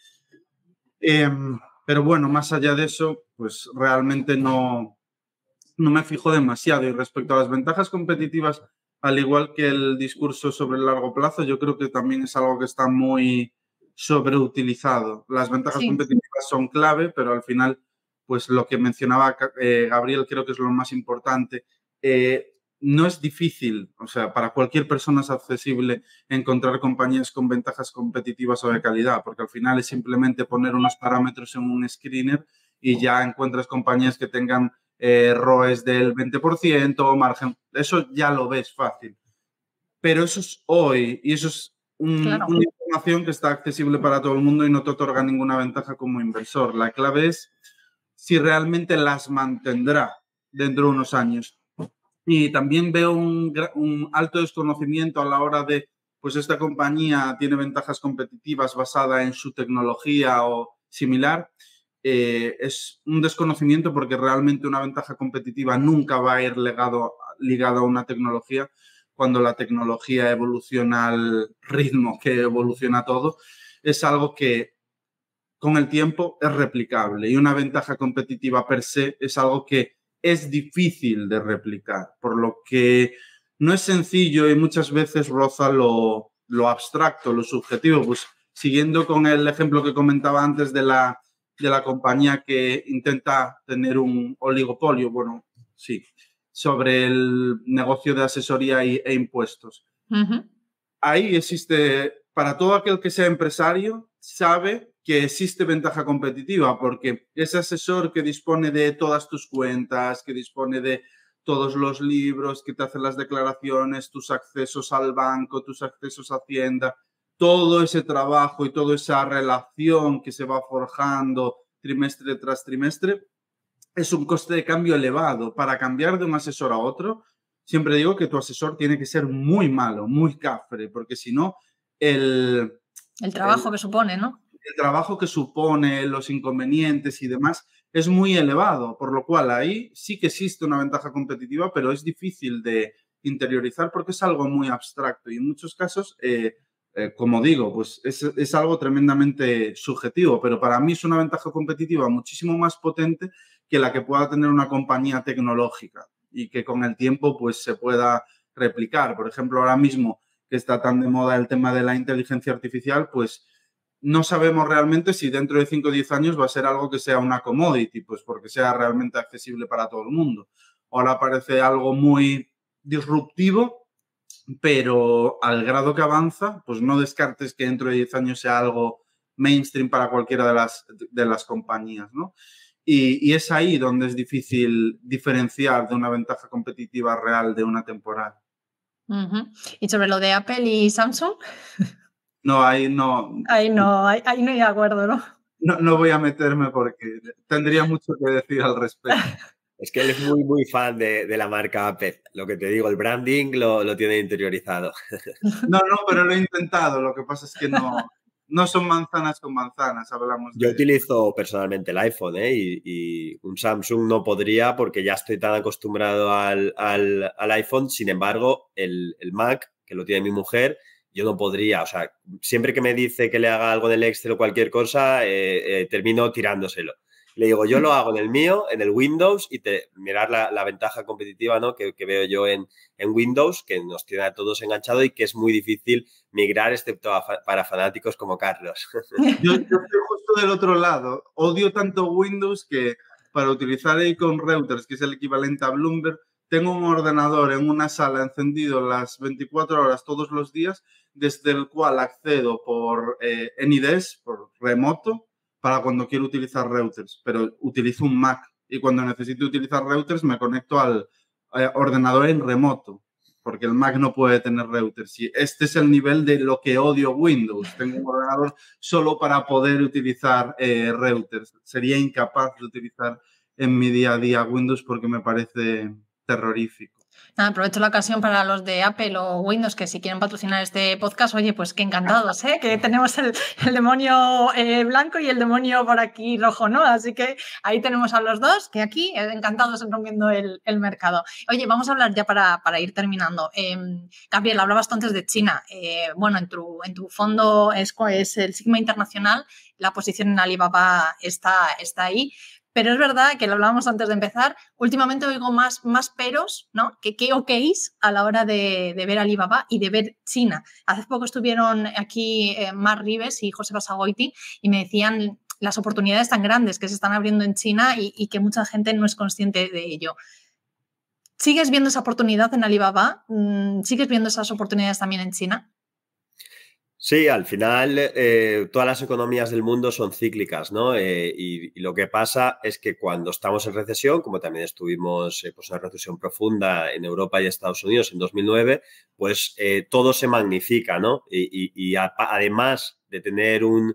S3: Pero bueno, más allá de eso, pues realmente no me fijo demasiado. Y respecto a las ventajas competitivas, al igual que el discurso sobre el largo plazo, yo creo que también es algo que está muy sobreutilizado. Las ventajas competitivas son clave, pero al final, pues lo que mencionaba Gabriel creo que es lo más importante. No es difícil, o sea, para cualquier persona es accesible encontrar compañías con ventajas competitivas o de calidad, porque al final es simplemente poner unos parámetros en un screener y ya encuentras compañías que tengan ROEs del 20%, margen, eso ya lo ves fácil. Pero eso es hoy y eso es una información que está accesible para todo el mundo y no te otorga ninguna ventaja como inversor. La clave es si realmente las mantendrá dentro de unos años. Y también veo un alto desconocimiento a la hora de, pues esta compañía tiene ventajas competitivas basada en su tecnología o similar. Es un desconocimiento porque realmente una ventaja competitiva nunca va a ir ligado a una tecnología cuando la tecnología evoluciona al ritmo que evoluciona todo. Es algo que con el tiempo es replicable y una ventaja competitiva per se es algo que es difícil de replicar, por lo que no es sencillo y muchas veces roza lo abstracto, lo subjetivo. Pues siguiendo con el ejemplo que comentaba antes de la compañía que intenta tener un oligopolio, bueno, sí, sobre el negocio de asesoría e impuestos. Ahí existe, para todo aquel que sea empresario, sabe que existe ventaja competitiva porque ese asesor que dispone de todas tus cuentas, que dispone de todos los libros, que te hace las declaraciones, tus accesos al banco, tus accesos a Hacienda, todo ese trabajo y toda esa relación que se va forjando trimestre tras trimestre, es un coste de cambio elevado. Para cambiar de un asesor a otro, siempre digo que tu asesor tiene que ser muy malo, muy cafre, porque si no, el
S2: trabajo que supone, ¿no?
S3: El trabajo que supone, los inconvenientes y demás, es muy elevado, por lo cual ahí sí que existe una ventaja competitiva, pero es difícil de interiorizar porque es algo muy abstracto y en muchos casos, como digo, pues es algo tremendamente subjetivo, pero para mí es una ventaja competitiva muchísimo más potente que la que pueda tener una compañía tecnológica y que con el tiempo pues se pueda replicar. Por ejemplo, ahora mismo que está tan de moda el tema de la inteligencia artificial, pues no sabemos realmente si dentro de 5 o 10 años va a ser algo que sea una commodity, pues porque sea realmente accesible para todo el mundo. Ahora parece algo muy disruptivo, pero al grado que avanza, pues no descartes que dentro de 10 años sea algo mainstream para cualquiera de las compañías, ¿no? Y es ahí donde es difícil diferenciar de una ventaja competitiva real de una temporal.
S2: ¿Y sobre lo de Apple y Samsung?
S3: No, ahí no.
S2: Ahí no hay de acuerdo, ¿no?
S3: No voy a meterme porque tendría mucho que decir al respecto.
S4: Es que él es muy, muy fan de la marca Apple. Lo que te digo, el branding lo tiene interiorizado.
S3: No, pero lo he intentado. Lo que pasa es que no son manzanas con manzanas, hablamos de...
S4: Yo utilizo personalmente el iPhone, y un Samsung no podría porque ya estoy tan acostumbrado al iPhone. Sin embargo, el Mac, que lo tiene mi mujer, yo no podría. O sea, siempre que me dice que le haga algo en el Excel o cualquier cosa, termino tirándoselo. Le digo, yo lo hago en el mío, en el Windows, y mirar la ventaja competitiva, ¿no? que veo yo en Windows, que nos tiene a todos enganchado y que es muy difícil migrar, excepto para fanáticos como Carlos.
S3: Yo estoy justo del otro lado. Odio tanto Windows que para utilizar Icon Routers, que es el equivalente a Bloomberg, tengo un ordenador en una sala encendido las 24 horas todos los días, desde el cual accedo por NIDES, por remoto, para cuando quiero utilizar routers. Pero utilizo un Mac y cuando necesito utilizar routers me conecto al ordenador en remoto, porque el Mac no puede tener routers. Y este es el nivel de lo que odio Windows. Tengo un ordenador solo para poder utilizar routers. Sería incapaz de utilizar en mi día a día Windows porque me parece terrorífico.
S2: Nada, aprovecho la ocasión para los de Apple o Windows que si quieren patrocinar este podcast, oye, pues qué encantados, ¿eh? Que tenemos el demonio blanco y el demonio por aquí rojo, ¿no? Así que ahí tenemos a los dos, que aquí encantados en rompiendo el mercado. Oye, vamos a hablar ya para ir terminando. Gabriel, hablabas tú antes de China. Bueno, en tu fondo es el Sigma Internacional, la posición en Alibaba está ahí. Pero es verdad que lo hablábamos antes de empezar, últimamente oigo más peros, ¿no? Que ok's a la hora de ver Alibaba y de ver China. Hace poco estuvieron aquí Marc Ribes y José Basagoiti y me decían las oportunidades tan grandes que se están abriendo en China y que mucha gente no es consciente de ello. ¿Sigues viendo esa oportunidad en Alibaba? ¿Sigues viendo esas oportunidades también en China?
S4: Sí, al final todas las economías del mundo son cíclicas, ¿no? Y lo que pasa es que cuando estamos en recesión, como también estuvimos pues una recesión profunda en Europa y Estados Unidos en 2009, pues todo se magnifica, ¿no? Y además de tener un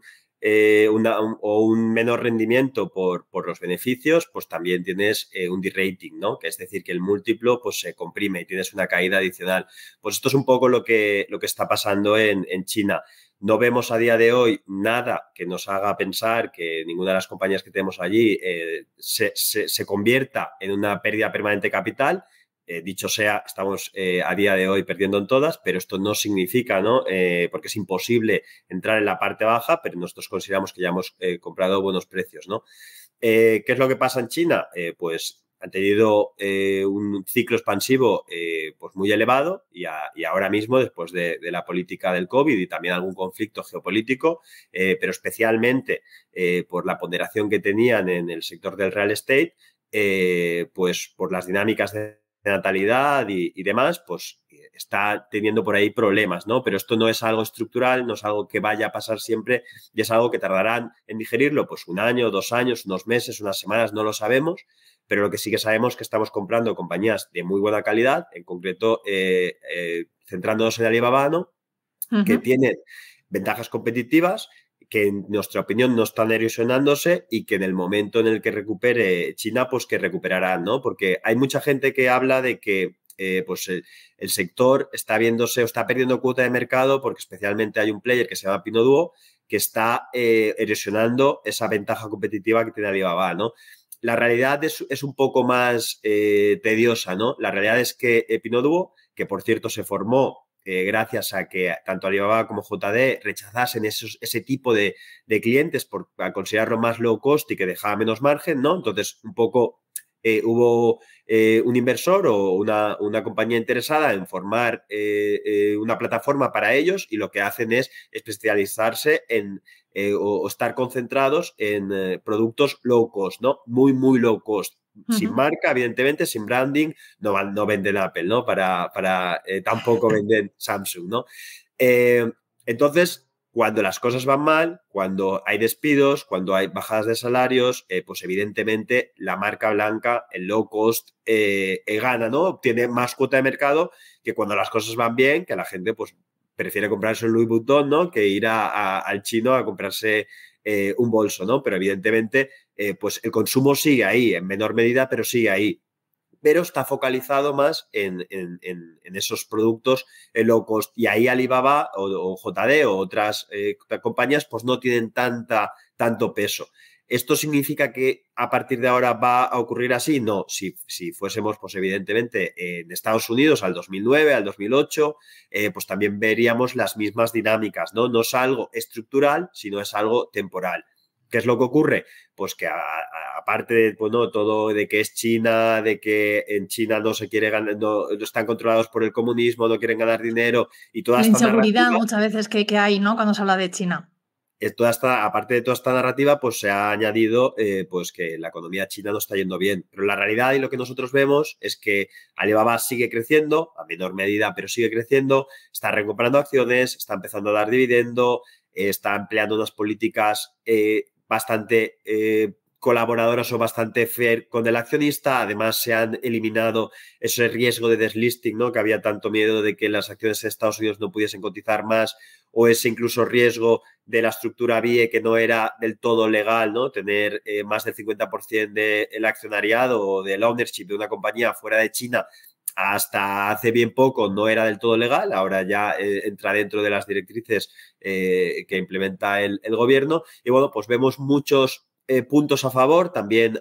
S4: menor rendimiento por los beneficios, pues también tienes un derating, ¿no? Que es decir, que el múltiplo pues se comprime y tienes una caída adicional. Pues esto es un poco lo que está pasando en China. No vemos a día de hoy nada que nos haga pensar que ninguna de las compañías que tenemos allí se convierta en una pérdida permanente de capital. Dicho sea, estamos a día de hoy perdiendo en todas, pero esto no significa, ¿no? Porque es imposible entrar en la parte baja, pero nosotros consideramos que ya hemos comprado buenos precios, ¿no? ¿Qué es lo que pasa en China? Pues han tenido un ciclo expansivo pues muy elevado y ahora mismo, después de la política del COVID y también algún conflicto geopolítico, pero especialmente por la ponderación que tenían en el sector del real estate, pues por las dinámicas de natalidad y demás, pues está teniendo por ahí problemas, ¿no? Pero esto no es algo estructural, no es algo que vaya a pasar siempre y es algo que tardarán en digerirlo, pues 1 año, 2 años, unos meses, unas semanas, no lo sabemos, pero lo que sí que sabemos es que estamos comprando compañías de muy buena calidad, en concreto centrándonos en Alibaba, ¿no? Uh-huh. Que tienen ventajas competitivas, que en nuestra opinión no están erosionándose y que en el momento en el que recupere China, pues que recuperarán, ¿no? Porque hay mucha gente que habla de que pues el sector está viéndose o está perdiendo cuota de mercado porque especialmente hay un player que se llama Pinduoduo que está erosionando esa ventaja competitiva que tiene Alibaba, ¿no? La realidad es un poco más tediosa, ¿no? La realidad es que Pinduoduo, que por cierto se formó gracias a que tanto Alibaba como JD rechazasen ese tipo de clientes por considerarlo más low cost y que dejaba menos margen, ¿no? Entonces, un poco hubo un inversor o una compañía interesada en formar una plataforma para ellos y lo que hacen es especializarse en o estar concentrados en productos low cost, ¿no? Muy, muy low cost. Sin marca, evidentemente, sin branding, no venden Apple, ¿no? Tampoco venden Samsung, ¿no? Entonces, cuando las cosas van mal, cuando hay despidos, cuando hay bajadas de salarios, pues evidentemente la marca blanca, el low cost, gana, ¿no? Obtiene más cuota de mercado que cuando las cosas van bien, que la gente pues prefiere comprarse un Louis Vuitton, ¿no? Que ir al chino a comprarse un bolso, ¿no? Pero evidentemente, pues el consumo sigue ahí, en menor medida, pero sigue ahí. Pero está focalizado más en esos productos low cost. Y ahí Alibaba o JD o otras compañías pues no tienen tanto peso. ¿Esto significa que a partir de ahora va a ocurrir así? No, si fuésemos pues evidentemente en Estados Unidos al 2009, al 2008, pues también veríamos las mismas dinámicas, ¿no? No es algo estructural, sino es algo temporal. ¿Qué es lo que ocurre? Pues que aparte de todo de que es China, de que en China no se quiere ganar, no están controlados por el comunismo, no quieren ganar dinero y toda
S2: La
S4: esta
S2: inseguridad
S4: narrativa,
S2: muchas veces que hay, ¿no? Cuando se habla de China.
S4: aparte de toda esta narrativa, pues se ha añadido pues que la economía china no está yendo bien. Pero la realidad y lo que nosotros vemos es que Alibaba sigue creciendo, a menor medida, pero sigue creciendo, está recuperando acciones, está empezando a dar dividendo, está empleando unas políticas bastante colaboradoras o bastante fair con el accionista. Además, se han eliminado ese riesgo de deslisting, ¿no? Que había tanto miedo de que las acciones en Estados Unidos no pudiesen cotizar más, o ese incluso riesgo de la estructura BIE que no era del todo legal, ¿no? Tener más del 50% del accionariado o del ownership de una compañía fuera de China hasta hace bien poco no era del todo legal, ahora ya entra dentro de las directrices que implementa el gobierno. Y bueno, pues vemos muchos puntos a favor también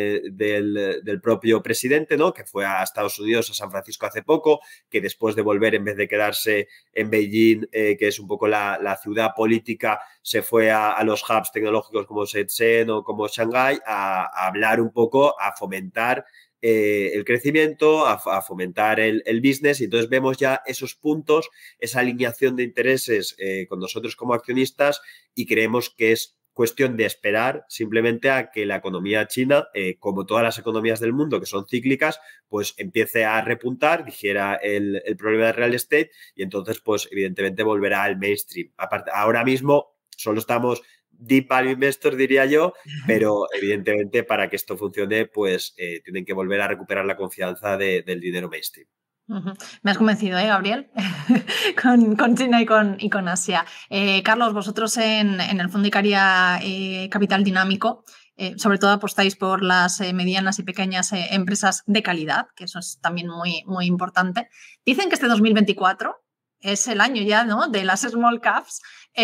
S4: del propio presidente, ¿no? Que fue a Estados Unidos, a San Francisco hace poco, que después de volver, en vez de quedarse en Beijing, que es un poco la ciudad política, se fue a los hubs tecnológicos como Shenzhen o como Shanghái a hablar un poco, a fomentar el crecimiento, a fomentar el business. Y entonces vemos ya esos puntos, esa alineación de intereses con nosotros como accionistas, y creemos que es cuestión de esperar simplemente a que la economía china, como todas las economías del mundo que son cíclicas, pues empiece a repuntar, dijera el problema de real estate, y entonces pues evidentemente volverá al mainstream. Aparte, ahora mismo solo estamos deep value investors, diría yo, pero evidentemente para que esto funcione pues tienen que volver a recuperar la confianza del dinero mainstream.
S2: Me has convencido, Gabriel, con China y con Asia. Carlos, vosotros en el Fondo Icaria Capital Dinámico, sobre todo apostáis por las medianas y pequeñas empresas de calidad, que eso es también muy, muy importante. Dicen que este 2024 es el año ya, ¿no?, de las small caps.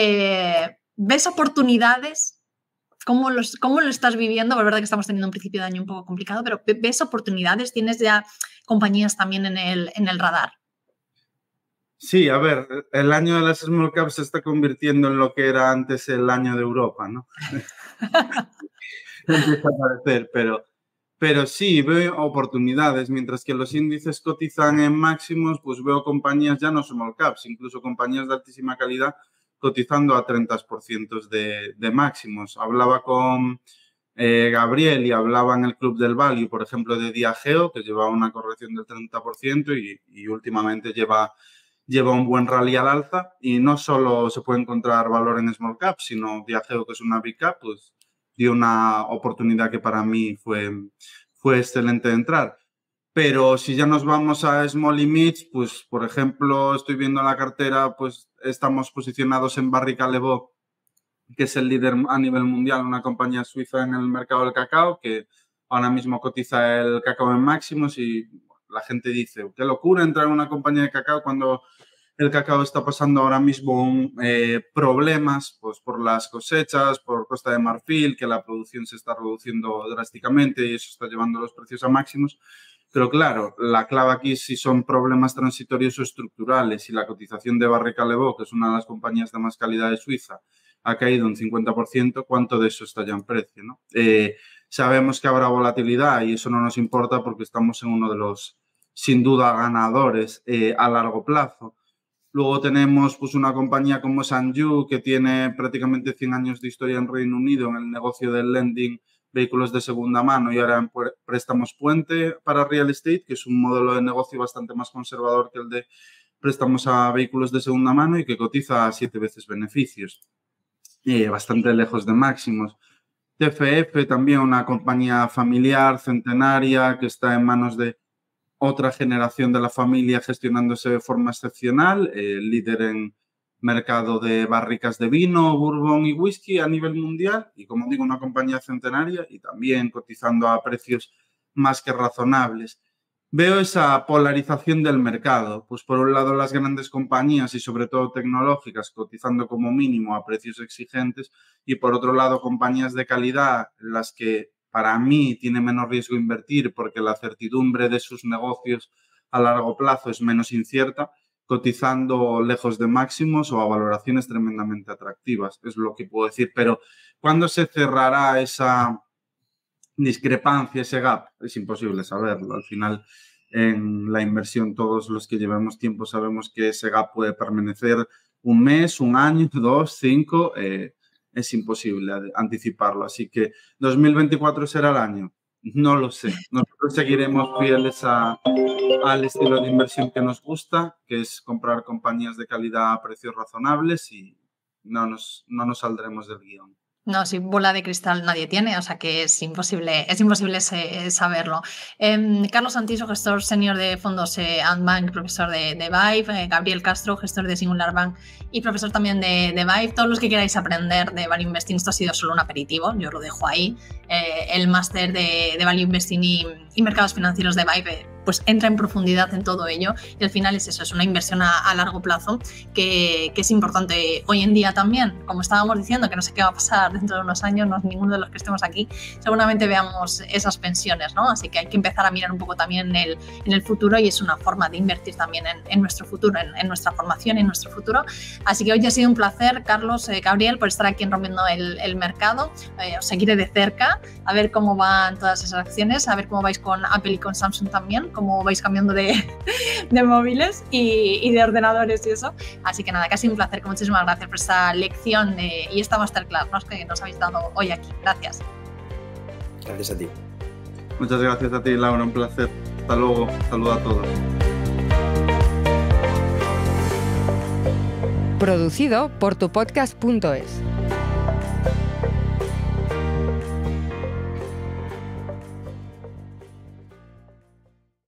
S2: ¿Ves oportunidades? ¿Cómo lo estás viviendo? Es verdad que estamos teniendo un principio de año un poco complicado, pero ¿ves oportunidades? ¿Tienes ya compañías también en el radar?
S3: Sí, a ver, el año de las small caps se está convirtiendo en lo que era antes el año de Europa, ¿no? Empieza a parecer, pero sí, veo oportunidades. Mientras que los índices cotizan en máximos, pues veo compañías, ya no small caps, incluso compañías de altísima calidad cotizando a 30% de máximos. Hablaba con Gabriel y hablaba en el Club del Value, por ejemplo, de Diageo, que lleva una corrección del 30% y últimamente lleva un buen rally al alza. Y no solo se puede encontrar valor en small cap, sino Diageo, que es una big cap, pues dio una oportunidad que para mí fue excelente de entrar. Pero si ya nos vamos a small y mid, pues por ejemplo, estoy viendo la cartera, pues estamos posicionados en Barrick Callebaut, que es el líder a nivel mundial, una compañía suiza en el mercado del cacao, que ahora mismo cotiza el cacao en máximos, y la gente dice, qué locura entrar en una compañía de cacao cuando el cacao está pasando ahora mismo problemas, pues por las cosechas, por Costa de Marfil, que la producción se está reduciendo drásticamente y eso está llevando los precios a máximos. Pero claro, la clave aquí es si son problemas transitorios o estructurales. Y la cotización de Barrick Callebaut, que es una de las compañías de más calidad de Suiza, ha caído un 50%, ¿cuánto de eso está ya en precio, ¿no? Sabemos que habrá volatilidad y eso no nos importa porque estamos en uno de los, sin duda, ganadores a largo plazo. Luego tenemos pues, una compañía como Sanju, que tiene prácticamente 100 años de historia en Reino Unido en el negocio del lending, vehículos de segunda mano, y ahora en préstamos puente para real estate, que es un modelo de negocio bastante más conservador que el de préstamos a vehículos de segunda mano y que cotiza a 7 veces beneficios, bastante lejos de máximos. TFF, también una compañía familiar, centenaria, que está en manos de otra generación de la familia gestionándose de forma excepcional, líder en mercado de barricas de vino, bourbon y whisky a nivel mundial, y como digo, una compañía centenaria y también cotizando a precios más que razonables. Veo esa polarización del mercado, pues por un lado las grandes compañías y sobre todo tecnológicas cotizando como mínimo a precios exigentes, y por otro lado compañías de calidad, las que para mí tiene menos riesgo invertir porque la certidumbre de sus negocios a largo plazo es menos incierta, cotizando lejos de máximos o a valoraciones tremendamente atractivas, es lo que puedo decir. Pero ¿cuándo se cerrará esa discrepancia, ese gap? Es imposible saberlo. Al final, en la inversión, todos los que llevemos tiempo sabemos que ese gap puede permanecer un mes, un año, 2, 5, es imposible anticiparlo. Así que 2024 será el año. No lo sé. Nosotros seguiremos fieles al estilo de inversión que nos gusta, que es comprar compañías de calidad a precios razonables, y no nos saldremos del guión.
S2: No, si bola de cristal nadie tiene, o sea que es imposible saberlo. Carlos Santiso, gestor senior de fondos Antbank, profesor de Vive, Gabriel Castro, gestor de Singular Bank y profesor también de Vive. Todos los que queráis aprender de Value Investing, esto ha sido solo un aperitivo, yo lo dejo ahí. El máster de Value Investing y mercados financieros de Vive pues entra en profundidad en todo ello, y al final es eso, es una inversión a largo plazo que es importante hoy en día también. Como estábamos diciendo, que no sé qué va a pasar dentro de unos años, no, ninguno de los que estemos aquí seguramente veamos esas pensiones, ¿no? Así que hay que empezar a mirar un poco también en el futuro, y es una forma de invertir también en nuestro futuro, en nuestra formación y en nuestro futuro. Así que hoy ha sido un placer, Carlos, Gabriel, por estar aquí en Rompiendo el Mercado. Os seguiré de cerca a ver cómo van todas esas acciones, a ver cómo vais con Apple y con Samsung también, cómo vais cambiando de móviles y de ordenadores y eso. Así que nada, casi un placer, que muchísimas gracias por esta lección y esta masterclass, ¿no?, que nos habéis dado hoy aquí. Gracias.
S4: Gracias a ti.
S3: Muchas gracias a ti, Laura, un placer. Hasta luego, saludos a todos.
S1: Producido por tupodcast.es.